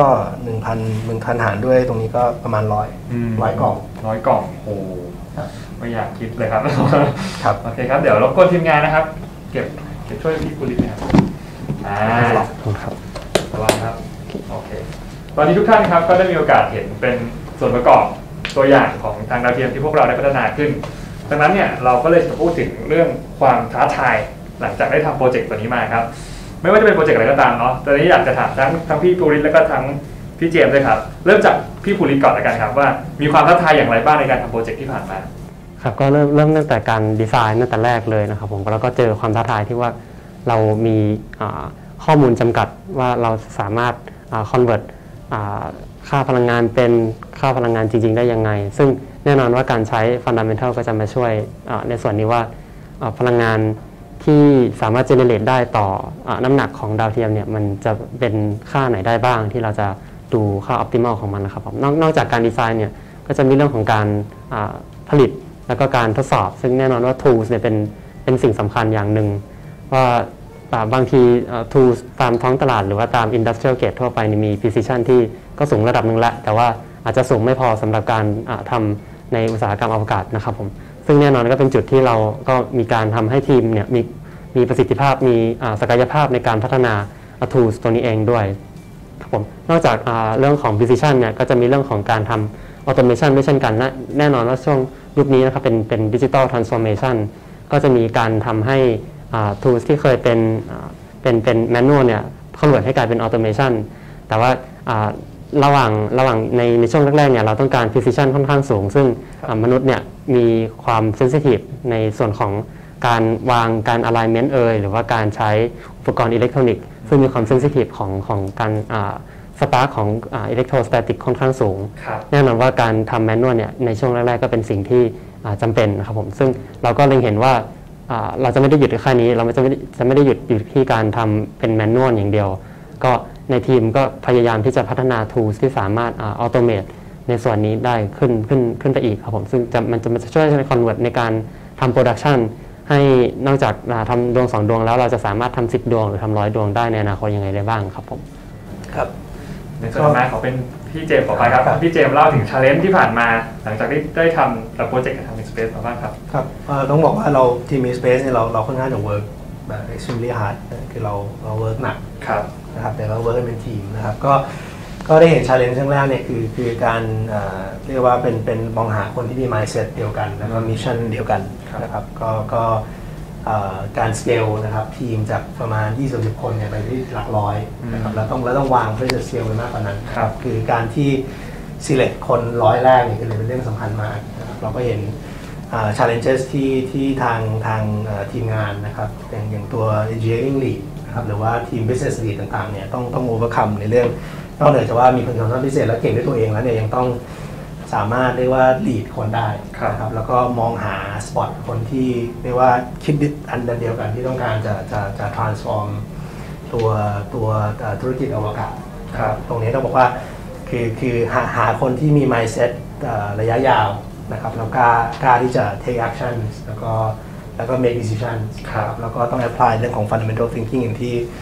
1,000 หารด้วยตรงนี้ก็ประมาณ100 กล่อง 100 กล่องโอ้ไม่อยากคิดเลยครับครับโอเคครับเดี๋ยวรบกวนทีมงานนะครับเก็บช่วยพี่กุลิตนะครับครับระวังครับโอเคตอนนี้ทุกท่านครับก็ได้มีโอกาสเห็นเป็นส่วนประกอบตัวอย่างของทางดาวเทียมที่พวกเราได้พัฒนาขึ้นดังนั้นเนี่ยเราก็เลยจะพูดถึงเรื่องความท้าทายหลังจากได้ทำโปรเจกต์ตัวนี้มาครับไม่ว่าจะเป็นโปรเจกต์อะไรก็ตามเนาะตอนนี้อยากจะถามทั้งพี่ภูริศแล้วก็ทั้งพี่เจมส์ด้วยครับเริ่มจากพี่ภูริศก่อนละกันครับว่ามีความท้าทายอย่างไรบ้างในการทำโปรเจกต์ที่ผ่านมาครับก็เริ่มตั้งแต่การดีไซน์ตั้งแต่แรกเลยนะครับผมแล้วก็เจอความท้าทายที่ว่าเรามีข้อมูลจำกัดว่าเราสามารถconvert ค่าพลังงานเป็นค่าพลังงานจริงๆได้ยังไงซึ่งแน่นอนว่าการใช้ Fundamental ก็จะมาช่วยในส่วนนี้ว่าพลังงานที่สามารถ generate ได้ต่อน้ำหนักของดาวเทียมเนี่ยมันจะเป็นค่าไหนได้บ้างที่เราจะดูค่า optimal ของมันนะครับผมนอกจากการดีไซน์เนี่ยก็จะมีเรื่องของการผลิตแล้วก็การทดสอบซึ่งแน่นอนว่า tools เนี่ยเป็นสิ่งสำคัญอย่างหนึ่งว่าบางที tools ตามท้องตลาดหรือว่าตาม industrial grade ทั่วไปมี precision ที่ก็สูงระดับหนึ่งแล้วแต่ว่าอาจจะสูงไม่พอสำหรับการทำในอุตสาหกรรมอวกาศนะครับผมซึ่งแน่นอนก็เป็นจุดที่เราก็มีการทำให้ทีมเนี่ยมีประสิทธิภาพมีศักยภาพในการพัฒนา tools ตัวนี้เองด้วยครับผมนอกจากเรื่องของ precision เนี่ยก็จะมีเรื่องของการทำ automation ด้วยเช่นกันแน่นอนว่าช่วงยุคนี้นะครับเป็น digital transformation ก็จะมีการทำให้tools ที่เคยเป็น manual เนี่ย convert ให้กลายเป็น automation แต่ว่าระหว่างในช่วงแรกๆเนี่ยเราต้องการ precision ค่อนข้างสูงซึ่งมนุษย์เนี่ยมีความ sensitive ในส่วนของการวางการ alignment หรือว่าการใช้อุปกรณ์อิเล็กทรอนิกส์ซึ่งมีความ sensitive ของการspark ของ electrostatic ค่อนข้างสูงแน่นอนว่าการทำ manual เนี่ยในช่วงแรกๆก็เป็นสิ่งที่จำเป็นนะครับผมซึ่งเราก็เล็งเห็นว่าเราจะไม่ได้หยุดแค่นี้เราจะไม่ได้หยุดที่การทำเป็นแมนนวลอย่างเดียวก็ในทีมก็พยายามที่จะพัฒนา tools ที่สามารถออโตเมตในส่วนนี้ได้ขึ้นไปอีกครับผมซึ่งมันจะช่วยใน convert ในการทำ production ให้นอกจากทำดวง2 ดวงแล้วเราจะสามารถทำ10 ดวงหรือทำ100 ดวงได้ในอนาคตยังไงได้บ้างครับผมครับในส่วนต่อมาขอเป็นพี่เจมส์ต่อไปครับพี่เจมส์เล่าถึง challenge ที่ผ่านมาหลังจากที่ได้ทำโปรเจกต์กับทาง MuSpace มาบ้างครับครับต้องบอกว่าเราทีม MuSpace เนี่ยเราค่อนข้างจะ work แบบ extremely hard คือเรา work หนักนะครับแต่เรา work กันเป็นทีมนะครับก็ได้เห็น challenge ครั้งแรกเนี่ยคือการเรียกว่าเป็นมองหาคนที่มี mindset เดียวกันแล้วก็ mission เดียวกันนะครับก็การสเกลนะครับทีมจากประมาณ 20 คนเนี่ยไปที่หลักร้อยนะครับแล้วต้องวางเพื่อจะสเกลไปมากกว่านั้นคือการที่ select คน100 แรกเนี่ยคือเป็นเรื่องสำคัญมากนะครับเราก็เห็นchallenges ที่ทางทีมงานนะครับอย่างตัว engineering lead นะครับหรือว่าทีม business lead ต่างๆเนี่ยต้อง overcome ในเรื่องนอกจากว่ามีความสามารถพิเศษและเก่งด้วยตัวเองแล้วเนี่ยยังต้องสามารถเรียกว่า lead คนได้นะครับแล้วก็มองหา spot คนที่เรียกว่าคิดอันเดียวกันที่ต้องการจะ transform ตัวธุรกิจอวกาศตรงนี้ต้องบอกว่าคือหาคนที่มี mindset ระยะยาวนะครับแล้วกล้าที่จะ take action แล้วก็ make decision ครับแล้วก็ต้อง apply เรื่องของ fundamental thinking อย่างที่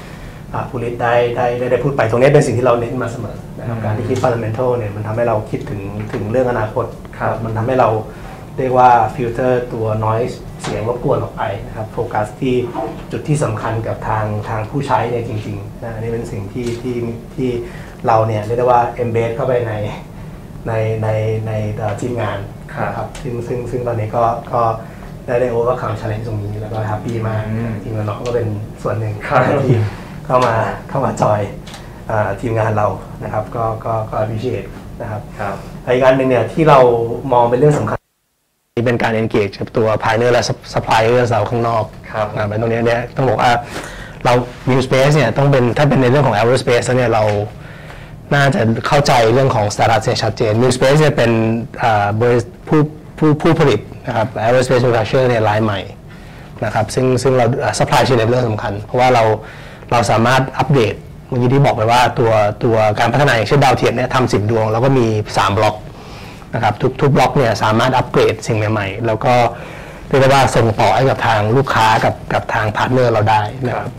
ภูริศได้พูดไปตรงนี้เป็นสิ่งที่เราเน้นมาเสมอนะครับการที่คิด fundamental เนี่ยมันทำให้เราคิดถึงเรื่องอนาคตมันทำให้เราเรียกว่าฟิลเตอร์ตัว noise เสียงรบกวนออกไปนะครับโฟกัสที่จุดที่สำคัญกับทางผู้ใช้เนี่ยจริงๆนะอันนี้เป็นสิ่งที่เราเนี่ยเรียกได้ว่า embed เข้าไปในทีมงานนะครับซึ่งตอนนี้ก็ได้overcome challenge ตรงนี้แล้วก็แฮปปี้มากทีมงานน้องก็เป็นส่วนหนึ่งที่เข้ามาจอยทีมงานเรานะครับก็ appreciate นะครับอีกอันหนึ่งเนี่ยที่เรามองเป็นเรื่องสำคัญเป็นการ engage กับตัว partner และ supplier เราข้างนอกนะเป็นตรงนี้เนี่ยต้องบอกว่าเรา New Space เนี่ยต้องเป็นถ้าเป็นในเรื่องของ aerospace แล้วเนี่ยเราน่าจะเข้าใจเรื่องของ status เนี่ยชัดเจน New Space เนี่ยเป็นบริษัทผู้ผลิตนะครับ aerospace manufacturer เนี่ยรายใหม่นะครับซึ่งเรา supply chain เป็นเรื่องสำคัญเพราะว่าเราสามารถอัปเดตเมื่อกี้ที่บอกไปว่าตัวการพัฒนาอย่างเช่นดาวเทียมเนี่ยทำ10 ดวงแล้วก็มี3 บล็อกนะครับทุกบล็อกเนี่ยสามารถอัปเกรดสิ่งใหม่ๆแล้วก็เรียกว่าส่งต่อให้กับทางลูกค้ากับทางพาร์ทเนอร์เราได้นะครับ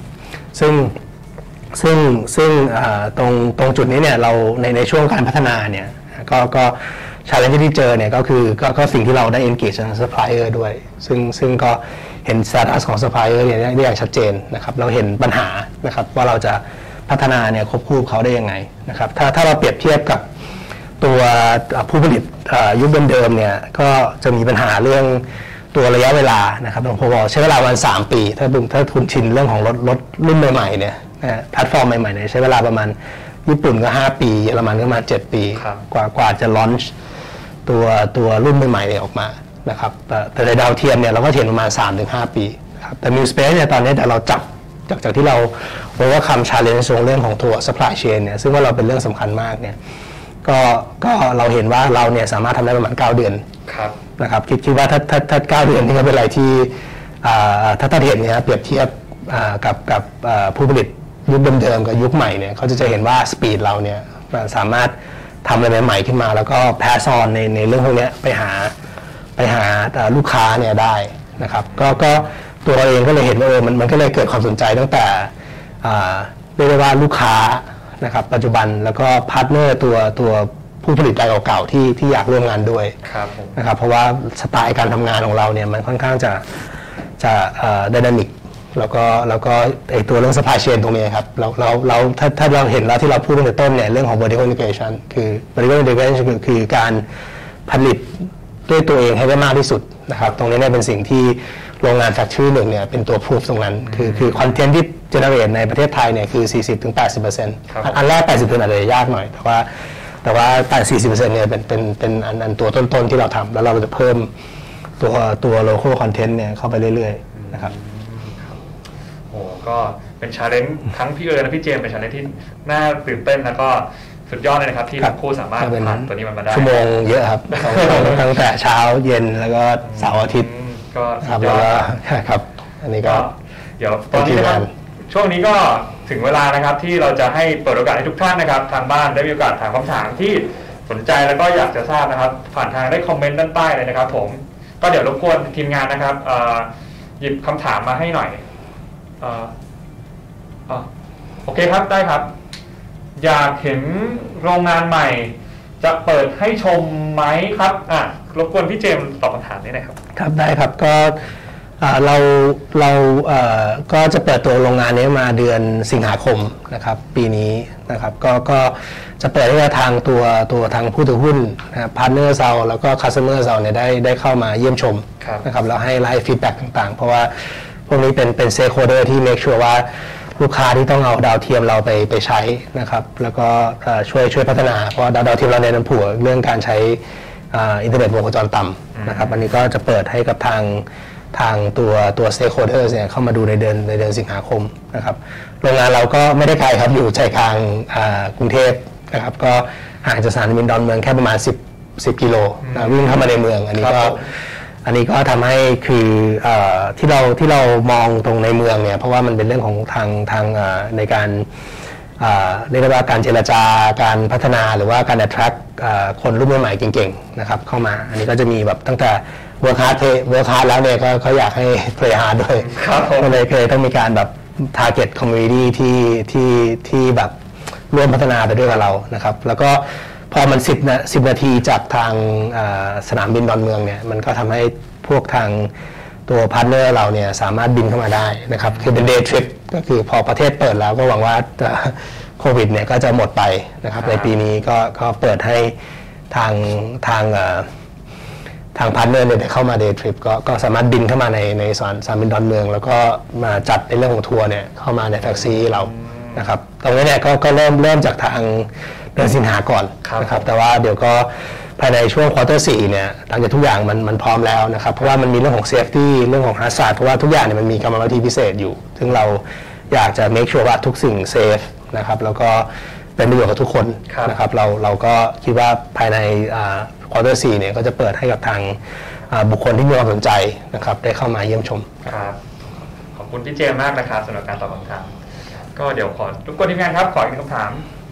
ซึ่งตรงจุดนี้เนี่ยเราในช่วงการพัฒนาเนี่ยก็challenge ที่เจอเนี่ยก็คือก็สิ่งที่เราได้ engage กับ supplier ด้วยซึ่งก็เห็น status ของ supplier เนี่ยได้อย่างชัดเจนนะครับเราเห็นปัญหานะครับว่าเราจะพัฒนาเนี่ยควบคู่เขาได้ยังไงนะครับถ้าเราเปรียบเทียบกับตัวผู้ผลิตยุคเดิมๆเนี่ยก็จะมีปัญหาเรื่องตัวระยะเวลานะครับผมบอกใช้เวลาวัน3 ปีถ้าคุณชินเรื่องของรถรุ่นใหม่ๆเนี่ยแพลตฟอร์มใหม่ๆเนี่ยใช้เวลาประมาณญี่ปุ่นก็5 ปีเยอรมันก็มา7 ปีกว่าจะลอนช์ตัวรุ่นใหม่ๆเนี่ยออกมานะครับแต่ในดาวเทียมเนี่ยเราก็เห็นประมาณ 3-5 ปีครับแต่ New Space เนี่ยตอนนี้แต่เราจับจากที่เราovercome challenge เรื่องของตัว supply chain เนี่ยซึ่งว่าเราเป็นเรื่องสำคัญมากเนี่ยก็เราเห็นว่าเราเนี่ยสามารถทำได้ประมาณ9 เดือนนะครับคิดว่าถ้า9 เดือนนี่ก็เป็นอะไรที่ถ้าเห็นเนี่ยเปรียบเทียบกับผู้ผลิตยุคเดิมๆกับยุคใหม่เนี่ยเขาจะเห็นว่าสปีดเราเนี่ยสามารถทำอะไรใหม่ๆขึ้นมาแล้วก็แพสซอนในเรื่องพวกนี้ไปหาลูกค้าเนี่ยได้นะครับก็ตัวเราเองก็เลยเห็นว่ามันก็เลยเกิดความสนใจตั้งแต่เรียกได้ว่าลูกค้านะครับปัจจุบันแล้วก็พาร์ทเนอร์ตัวผู้ผลิตรายเก่าๆที่อยากร่วมงานด้วยนะครับเพราะว่าสไตล์การทำงานของเราเนี่ยมันค่อนข้างจะไดนามิกแล้วก็ไอตัวเรื่อง supply chain ตรงนี้ครับเราถ้าเราเห็นแล้วที่เราพูดตั้งแต่ต้นเนี่ยเรื่องของ vertical integration คือ vertical integration คือการผลิตด้วยตัวเองให้ได้มากที่สุดนะครับตรงนี้เนี่ยเป็นสิ่งที่โรงงาน factory 1เนี่ยเป็นตัว proof ตรงนั้นคือคอนเทนต์ที่ generate ในประเทศไทยเนี่ยคือ 40-80% อันแรก 80% อาจจะยากหน่อยแต่ว่า 40% เนี่ยเป็นอันตัวต้นๆที่เราทำแล้วเราจะเพิ่มตัว local content เนี่ยเข้าไปเรื่อยๆนะครับโอ้ก็เป็นชาเลนจ์ทั้งพี่เอิร์และพี่เจมเป็นชาเลนจ์ที่น่าตื่นเต้นแล้วก็สุดยอดเลยนะครับที่ทั้งคู่สามารถผ่านตัวนี้มันมาได้ชั่วโมงเยอะครับตั้งแต่เช้าเย็นแล้วก็เสาร์อาทิตย์ก็สุดยอดครับอันนี้ก็เดี๋ยวตอนนี้นะครับช่วงนี้ก็ถึงเวลานะครับที่เราจะให้เปิดโอกาสให้ทุกท่านนะครับทางบ้านได้มีโอกาสถามคำถามที่สนใจแล้วก็อยากจะทราบนะครับผ่านทางได้คอมเมนต์ด้านใต้เลยนะครับผมก็เดี๋ยวรบกวนทีมงานนะครับหยิบคำถามมาให้หน่อยโอเคครับได้ครับอยากเห็นโรงงานใหม่จะเปิดให้ชมไหมครับรบกวนพี่เจมส์ตอบคำถามนี้หน่อยครับครับได้ครับก็เราก็จะเปิดตัวโรงงานนี้มาเดือนสิงหาคมนะครับปีนี้นะครับก็จะเปิดให้ทางตัวทางผู้ถือหุ้นนะครับพาร์ทเนอร์เราแล้วก็คัสเตอร์เราเนี่ยได้เข้ามาเยี่ยมชมนะครับแล้วให้ฟีดแบ็กต่างๆเพราะว่าพวกนี้เป็นสเต็กโฮลเดอร์ที่เมคชัวร์ว่าลูกค้าที่ต้องเอาดาวเทียมเราไปใช้นะครับแล้วก็ช่วยพัฒนาเพราะดาวเทียมเราในน้ำผัวเรื่องการใช้อินเทอร์เน็ตวงจรต่ำนะครับอันนี้ก็จะเปิดให้กับทางตัว stakeholders เนี่ยเข้ามาดูในเดือนสิงหาคมนะครับโรงงานเราก็ไม่ได้ไกลครับอยู่ใจกลางกรุงเทพนะครับก็ห่างจากสนามบินดอนเมืองแค่ประมาณ10 กิโลวิ่งเข้ามาในเมืองอันนี้ก็ทำให้คือที่เรามองตรงในเมืองเนี่ยเพราะว่ามันเป็นเรื่องของทางในการเรียกว่าการเจรจาการพัฒนาหรือว่าการ attract คนรุ่นใหม่ๆเก่งๆนะครับเข้ามาอันนี้ก็จะมีแบบตั้งแต่work hard แล้วเนี่ยก็อยากให้ play hard ด้วยก็เลยเคยต้องมีการแบบ target community ที่แบบร่วมพัฒนาไปด้วยกับเรานะครับแล้วก็พอมัน10 นาทีจากทางสนามบินดอนเมืองเนี่ยมันก็ทำให้พวกทางตัวพาร์ทเนอร์เราเนี่ยสามารถบินเข้ามาได้นะครับคือเป็น day trip ก็คือพอประเทศเปิดแล้วก็หวังว่าโควิดเนี่ยก็จะหมดไปนะครับในปีนี้ก็เปิดให้ทางพาร์ทเนอร์เนี่ยได้เข้ามา day trip ก็สามารถบินเข้ามาในสนามบินดอนเมืองแล้วก็มาจัดในเรื่องของทัวร์เนี่ยเข้ามาในแท็กซี่เรานะครับตรงนี้เนี่ยก็เริ่มจากทางเดือนสิงหาก่อนนะครับแต่ว่าเดี๋ยวก็ภายในช่วงควอเตอร์4เนี่ยหลังจากทุกอย่างมันพร้อมแล้วนะครับเพราะว่ามันมีเรื่องของ safety เรื่องของ hazard เพราะว่าทุกอย่างเนี่ยมันมีกำลังวัตถุพิเศษอยู่ซึ่งเราอยากจะ make sure ว่าทุกสิ่ง safe นะครับแล้วก็เป็นประโยชน์กับทุกคนนะครับเราก็คิดว่าภายในควอเตอร์4เนี่ยก็จะเปิดให้กับทางบุคคลที่มีความสนใจนะครับได้เข้ามาเยี่ยมชมครับขอบคุณพี่เจมส์มากนะครับสำหรับการตอบคำถามก็เดี๋ยวขอทุกคนทีมงานครับขออีกคำถาม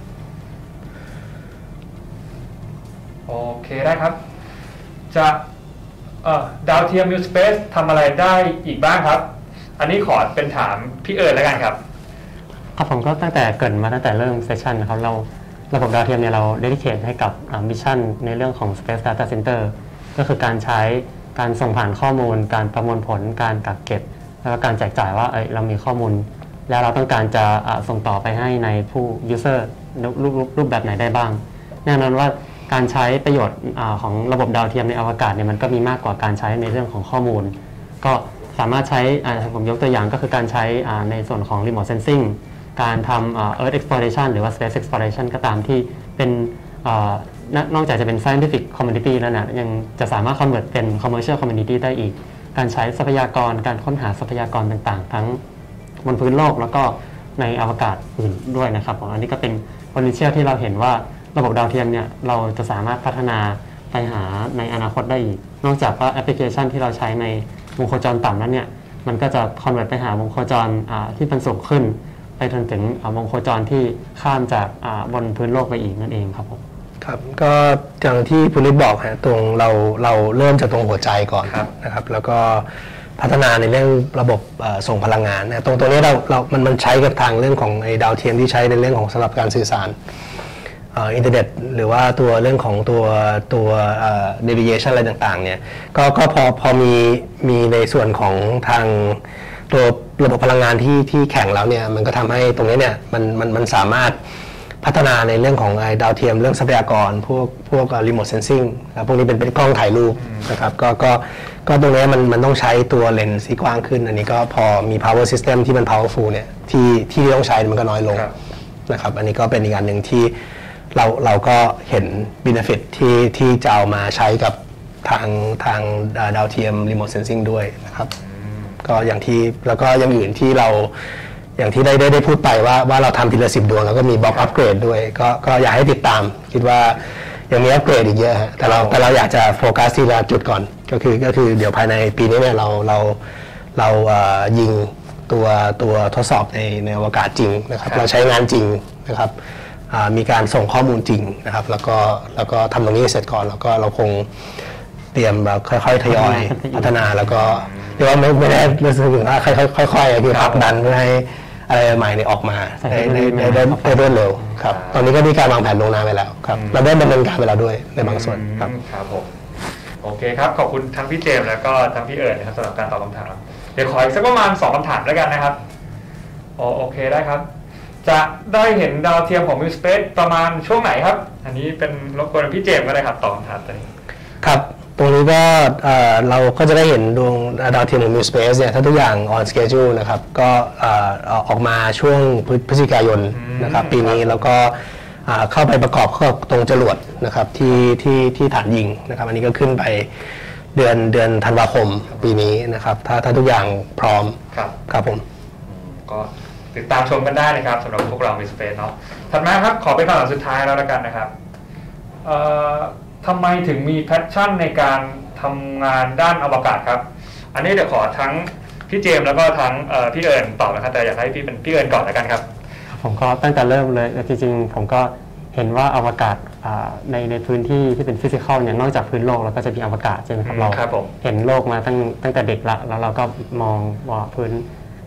โอเคได้ครับจะดาวเทียม New Space ทำอะไรได้อีกบ้างครับอันนี้ขอเป็นถามพี่เอิญแล้วกันครับครับผมก็ตั้งแต่เกิดมาตั้งแต่เริ่มเซสชันนะครับเราระบบดาวเทียมเนี่ยเราเดดิเคทให้กับมิชชั่นในเรื่องของ Space Data Center ก็คือการใช้การส่งผ่านข้อมูลการประมวลผลการกักเก็บแล้วก็การแจกจ่ายว่าเรามีข้อมูลแล้วเราต้องการจะส่งต่อไปให้ในผู้ user รูปแบบไหนได้บ้างแน่นอนว่าการใช้ประโยชน์ของระบบดาวเทียมในอวกาศเนี่ยมันก็มีมากกว่าการใช้ในเรื่องของข้อมูลก็สามารถใช้ผมยกตัวอย่างก็คือการใช้ในส่วนของ remote sensing การทำEarth exploration หรือว่า Space exploration ก็ตามที่เป็นนอกจากจะเป็น scientific community แล้วนะยังจะสามารถ convert เป็น commercial community ได้อีกการใช้ทรัพยากรการค้นหาทรัพยากรต่างๆทั้งบนพื้นโลกแล้วก็ในอวกาศอื่นด้วยนะครับอันนี้ก็เป็น potential ที่เราเห็นว่าระบบดาวเทียมเนี่ยเราจะสามารถพัฒนาไปหาในอนาคตได้อีกนอกจากว่าแอปพลิเคชันที่เราใช้ในวงโคจรต่ำนั้นเนี่ยมันก็จะ convert ไปหาวงโคจรที่มันสูงขึ้นไปจนถึงวงโคจรที่ข้ามจากบนพื้นโลกไปอีกนั่นเองครับผมครับก็อย่างที่ภูริศบอกฮะตรงเราเริ่มจากตรงหัวใจก่อนนะครับแล้วก็พัฒนาในเรื่องระบบส่งพลังงานนะตรงนี้มันใช้กับทางเรื่องของไอ้ดาวเทียมที่ใช้ในเรื่องของสำหรับการสื่อสารอินเทอร์เน็ตหรือว่าตัวเรื่องของตัว navigation อะไรต่างๆเนี่ยก็พอมีในส่วนของทางตัวระบบพลังงานที่แข็งแล้วเนี่ยมันก็ทำให้ตรงนี้เนี่ยมันสามารถพัฒนาในเรื่องของดาวเทียมเรื่องทรัพยากรพวก remote sensing พวกนี้เป็นกล้องถ่ายรูปนะครับก็ตรงนี้มันต้องใช้ตัวเลนส์ที่กว้างขึ้นอันนี้ก็พอมี power system ที่มัน powerful เนี่ยที่ต้องใช้มันก็น้อยลงนะครับอันนี้ก็เป็นอีกอันหนึ่งที่เราก็เห็น benefit ที่จะเอามาใช้กับทางดาวเทียม remote sensing ด้วยนะครับก็อย่างที่แล้วก็อย่างอื่นที่เราอย่างที่ได้พูดไปว่าเราทำทีละ10 ดวงแล้วก็มีบล็อกอัปเกรดด้วยก็อยากให้ติดตามคิดว่ายังมีอัปเกรดอีกเยอะฮะแต่เราอยากจะโฟกัสทีละจุดก่อนก็คือเดี๋ยวภายในปีนี้เนี่ยเรายิงตัวทดสอบในอวกาศจริงนะครับเราใช้งานจริงนะครับมีการส่งข้อมูลจริงนะครับแล้วก็ทำตรงนี้เสร็จก่อนแล้วก็เราคงเตรียมแบบค่อยๆทยอยพัฒนาแล้วก็เรียกว่าไม่ได้รู้สึกถึงว่าค่อยๆคือผลักดันเพื่อให้อะไรใหม่เนี่ยออกมาได้รวดเร็วครับตอนนี้ก็มีการวางแผนลงนานไปแล้วครับเราได้ดำเนินการไปแล้วด้วยในบางส่วนครับผมโอเคครับขอบคุณทั้งพี่เจมส์แล้วก็ทั้งพี่เอิญนะครับสำหรับการตอบคำถามเดี๋ยวขออีกสักประมาณ2 คำถามแล้วกันนะครับโอเคได้ครับจะได้เห็นดาวเทียมของ New Space ประมาณช่วงไหนครับอันนี้เป็นรบกวนพี่เจมส์ก็ได้ครับตอบคำถามตัวนี้ครับตรงนี้ก็เราก็จะได้เห็นดวงดาวเทียมของ New Space เนี่ยถ้าทุกอย่าง on schedule นะครับก็ออกมาช่วงพฤศจิกายนนะครับปีนี้แล้วก็เข้าไปประกอบเข้าตรงจรวดนะครับที่ฐานยิงนะครับอันนี้ก็ขึ้นไปเดือนธันวาคมปีนี้นะครับถ้าทุกอย่างพร้อมครับผมก็ติดตามชมกันได้นะครับสำหรับพวกเรา New Space เนาะถัดมาครับขอเป็นคำถามสุดท้ายแล้วละกันนะครับทำไมถึงมีแพชชั่นในการทำงานด้านอวกาศครับอันนี้เดี๋ยวขอทั้งพี่เจมส์แล้วก็ทั้งพี่เอิญตอบนะครับแต่อยากให้พี่เอิญก่อนแล้วกันครับผมก็ตั้งแต่เริ่มเลยจริงๆผมก็เห็นว่าอวกาศในพื้นที่ที่เป็นฟิสิกอลเนี่ยนอกจากพื้นโลกแล้วก็จะมีอวกาศใช่ไหมครับเราเห็นโลกมาตั้งแต่เด็กแล้วเราก็มองว่าพื้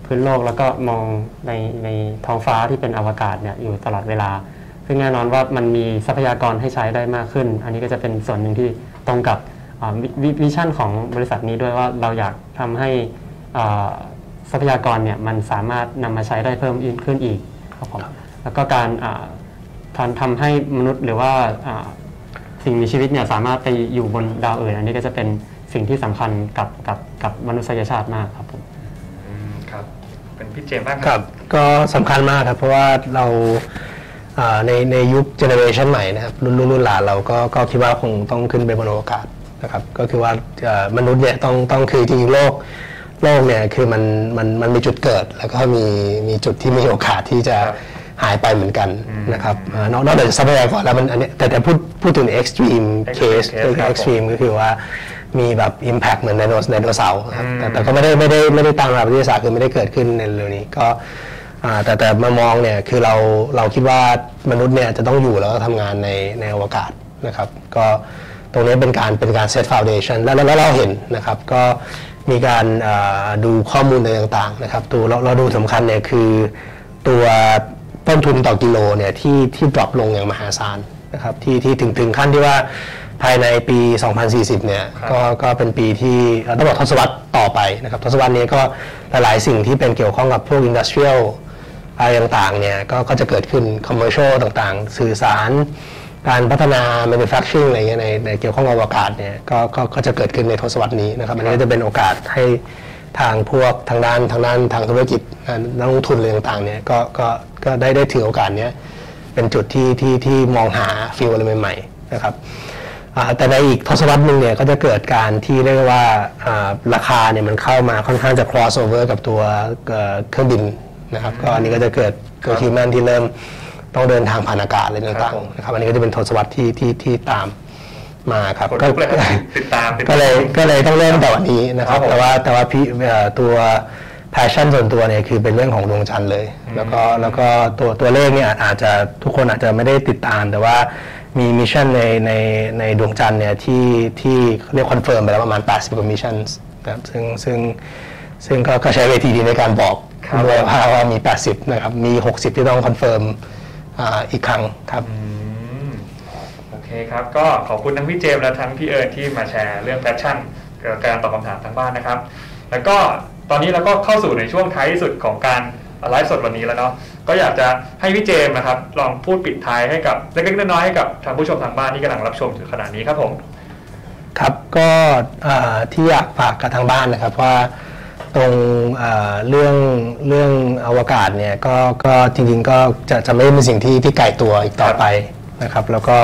พื้นโลกแล้วก็มองในท้องฟ้าที่เป็นอวกาศเนี่ยอยู่ตลอดเวลาซึ่งแน่นอนว่ามันมีทรัพยากรให้ใช้ได้มากขึ้นอันนี้ก็จะเป็นส่วนหนึ่งที่ตรงกับวิชั่นของบริษัทนี้ด้วยว่าเราอยากทำให้ทรัพยากรเนี่ยมันสามารถนำมาใช้ได้เพิ่มขึ้นอีกครับผมแล้วก็การทำให้มนุษย์หรือว่าสิ่งมีชีวิตเนี่ยสามารถไปอยู่บนดาวอื่นอันนี้ก็จะเป็นสิ่งที่สำคัญกับมนุษยชาติมากครับผมครับเป็นพี่เจมส์บ้างครับก็สำคัญมากครับเพราะว่าเราในยุคเจเนอเรชันใหม่นะครับรุ่นหลานเราก็คิดว่าคงต้องขึ้นไปบนอวกาศนะครับก็คือว่ามนุษย์เนี่ยต้องคือจริงๆโลกเนี่ยคือมันมีจุดเกิดแล้วก็มีจุดที่มีโอกาสที่จะหายไปเหมือนกันนะครับนอกจากทรัพยากรแล้วมันอันนี้แต่พูดถึง extreme case ก็คือ extreme ก็คือว่ามีแบบ impact เหมือนไดโนเสาร์ครับแต่ก็ไม่ได้ตามหลักวิทยาศาสตร์คือไม่ได้เกิดขึ้นในเร็วนี้ก็แต่มามองเนี่ยคือเราคิดว่ามนุษย์เนี่ยจะต้องอยู่แล้วก็ทำงานในอวกาศนะครับก็ตรงนี้เป็นการset foundation แล้วเราเห็นนะครับก็มีการดูข้อมูลต่างๆนะครับตัวเราดูสำคัญเนี่ยคือตัวต้นทุนต่อกิโลเนี่ยที่ดรอปลงอย่างมหาศาลนะครับที่ถึงขั้นที่ว่าภายในปี 2040 เนี่ยก็เป็นปีที่ต้องบอกทศวรรษต่อไปนะครับทศวรรษนี้ก็หลายๆสิ่งที่เป็นเกี่ยวข้องกับพวก industrial อะไรต่างๆเนี่ยก็จะเกิดขึ้น commercial ต่างๆสื่อสารการพัฒนา manufacturing อะไรเงี้ยในเกี่ยวข้องกับอวกาศเนี่ยก็จะเกิดขึ้นในทศวรรษนี้นะครับอันนี้จะเป็นโอกาสให้ทางพวกทางด้านธุรกิจนักลงทุนอะไรต่างๆเนี่ยก็ได้ถือโอกาสนี้เป็นจุดที่มองหาฟิลอะไรใหม่ๆนะครับแต่ในอีกทศวรรษหนึ่งเนี่ยก็จะเกิดการที่เรียกว่าราคาเนี่ยมันเข้ามาค่อนข้างจะ cross over กับตัวเครื่องบินนะครับก็อันนี้ก็จะเกิดฮิวแมนที่เริ่มต้องเดินทางผ่านอากาศอะไรต่างๆนะครับอันนี้ก็จะเป็นทศวรรษที่ตามมาครับก็เลยต้องเริ่มแต่วันนี้นะครับแต่ว่าตัว passion ส่วนตัวเนี่ยคือเป็นเรื่องของดวงจันทร์เลยแล้วก็ตัวเลขเนี่ยอาจจะทุกคนอาจจะไม่ได้ติดตามแต่ว่ามีมิชชั่นในดวงจันทร์เนี่ยที่เรียกคอนเฟิร์มไปแล้วประมาณ80กว่ามิชชั่นนะครับซึ่งก็ใช้เวทีนี้ในการบอกด้วยว่ามี80นะครับมี60ที่ต้องคอนเฟิร์มอีกครั้งครับโอเคครับก็ขอบคุณทั้งพี่เจมส์และทั้งพี่เอิญที่มาแชร์เรื่องแพชชั่นเกี่ยวกับการตอบคำถามทั้งบ้านนะครับแล้วก็ตอนนี้เราก็เข้าสู่ในช่วงท้ายที่สุดของการไลฟ์สดวันนี้แล้วเนาะก็อยากจะให้พี่เจมส์นะครับลองพูดปิดท้ายให้กับเล็กๆน้อยๆให้กับทางผู้ชมทางบ้านที่กำลังรับชมถึงขณะนี้ครับผมครับก็ที่อยากฝากกับทางบ้านนะครับว่าตรงเรื่องอวกาศเนี่ยก็จริงๆก็จะไม่เป็นสิ่งที่ไกลตัวอีกต่อไปนะครับแล้วก็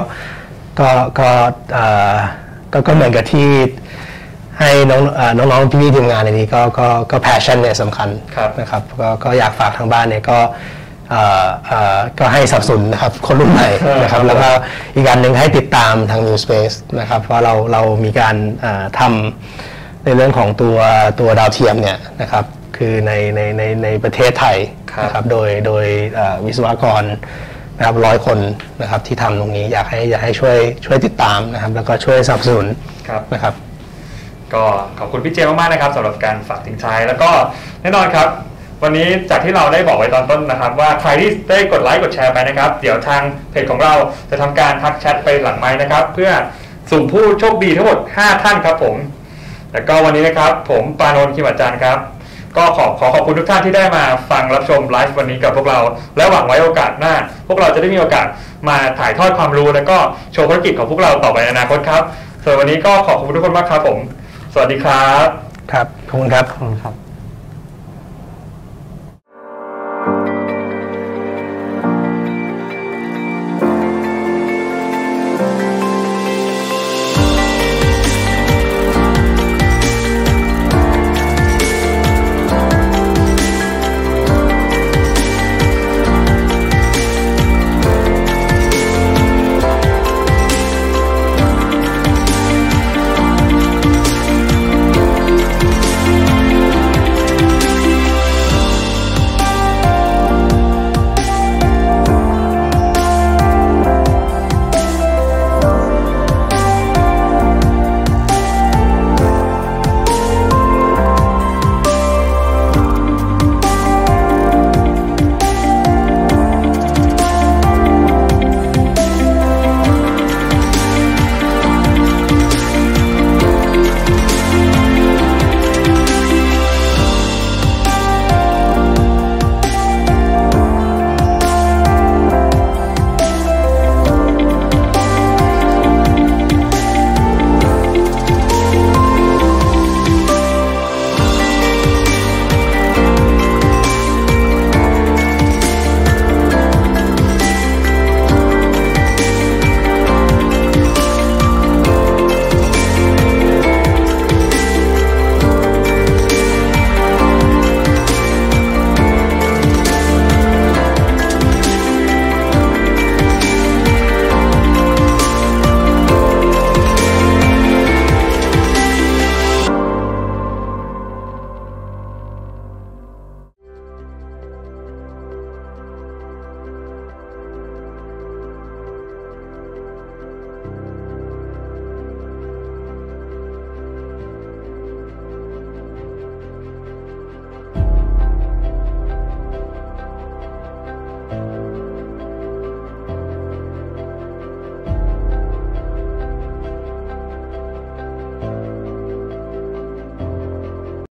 เหมือนกับที่ให้น้องๆพี่ๆทีมงานในนี้ก็ passion เนี่ยสำคัญนะครับก็อยากฝากทางบ้านเนี่ยก็ให้สนับสนุนนะครับคนรุ่นใหม่นะครับแล้วก็อีกอันหนึ่งให้ติดตามทาง New Space นะครับเพราะเรามีการทำในเรื่องของตัวดาวเทียมเนี่ยนะครับคือในประเทศไทยนะครับโดยวิศวกรนะครับ100 คนนะครับที่ทำตรงนี้อยากให้ช่วยติดตามนะครับแล้วก็ช่วยสนับสนุนนะครับก็ขอบคุณพี่เจมากๆนะครับสำหรับการฝากทิ้งท้ายแล้วก็แน่นอนครับวันนี้จากที่เราได้บอกไว้ตอนต้นนะครับว่าใครที่ได้กดไลค์กดแชร์ไปนะครับเดี๋ยวทางเพจของเราจะทำการทักแชทไปหลังไมค์นะครับเพื่อสุ่มผู้โชคดีทั้งหมด5ท่านครับผมแล้วก็วันนี้นะครับผมปานนท์ คิมอาจารย์ครับก็ขอขอบคุณทุกท่านที่ได้มาฟังรับชมไลฟ์วันนี้กับพวกเราและหวังไว้โอกาสหน้าพวกเราจะได้มีโอกาสมาถ่ายทอดความรู้และก็โชว์ธุรกิจของพวกเราต่อไปในอนาคตครับส่วนวันนี้ก็ขอบคุณทุกคนมากครับผมสวัสดีครับครับขอบคุณครับ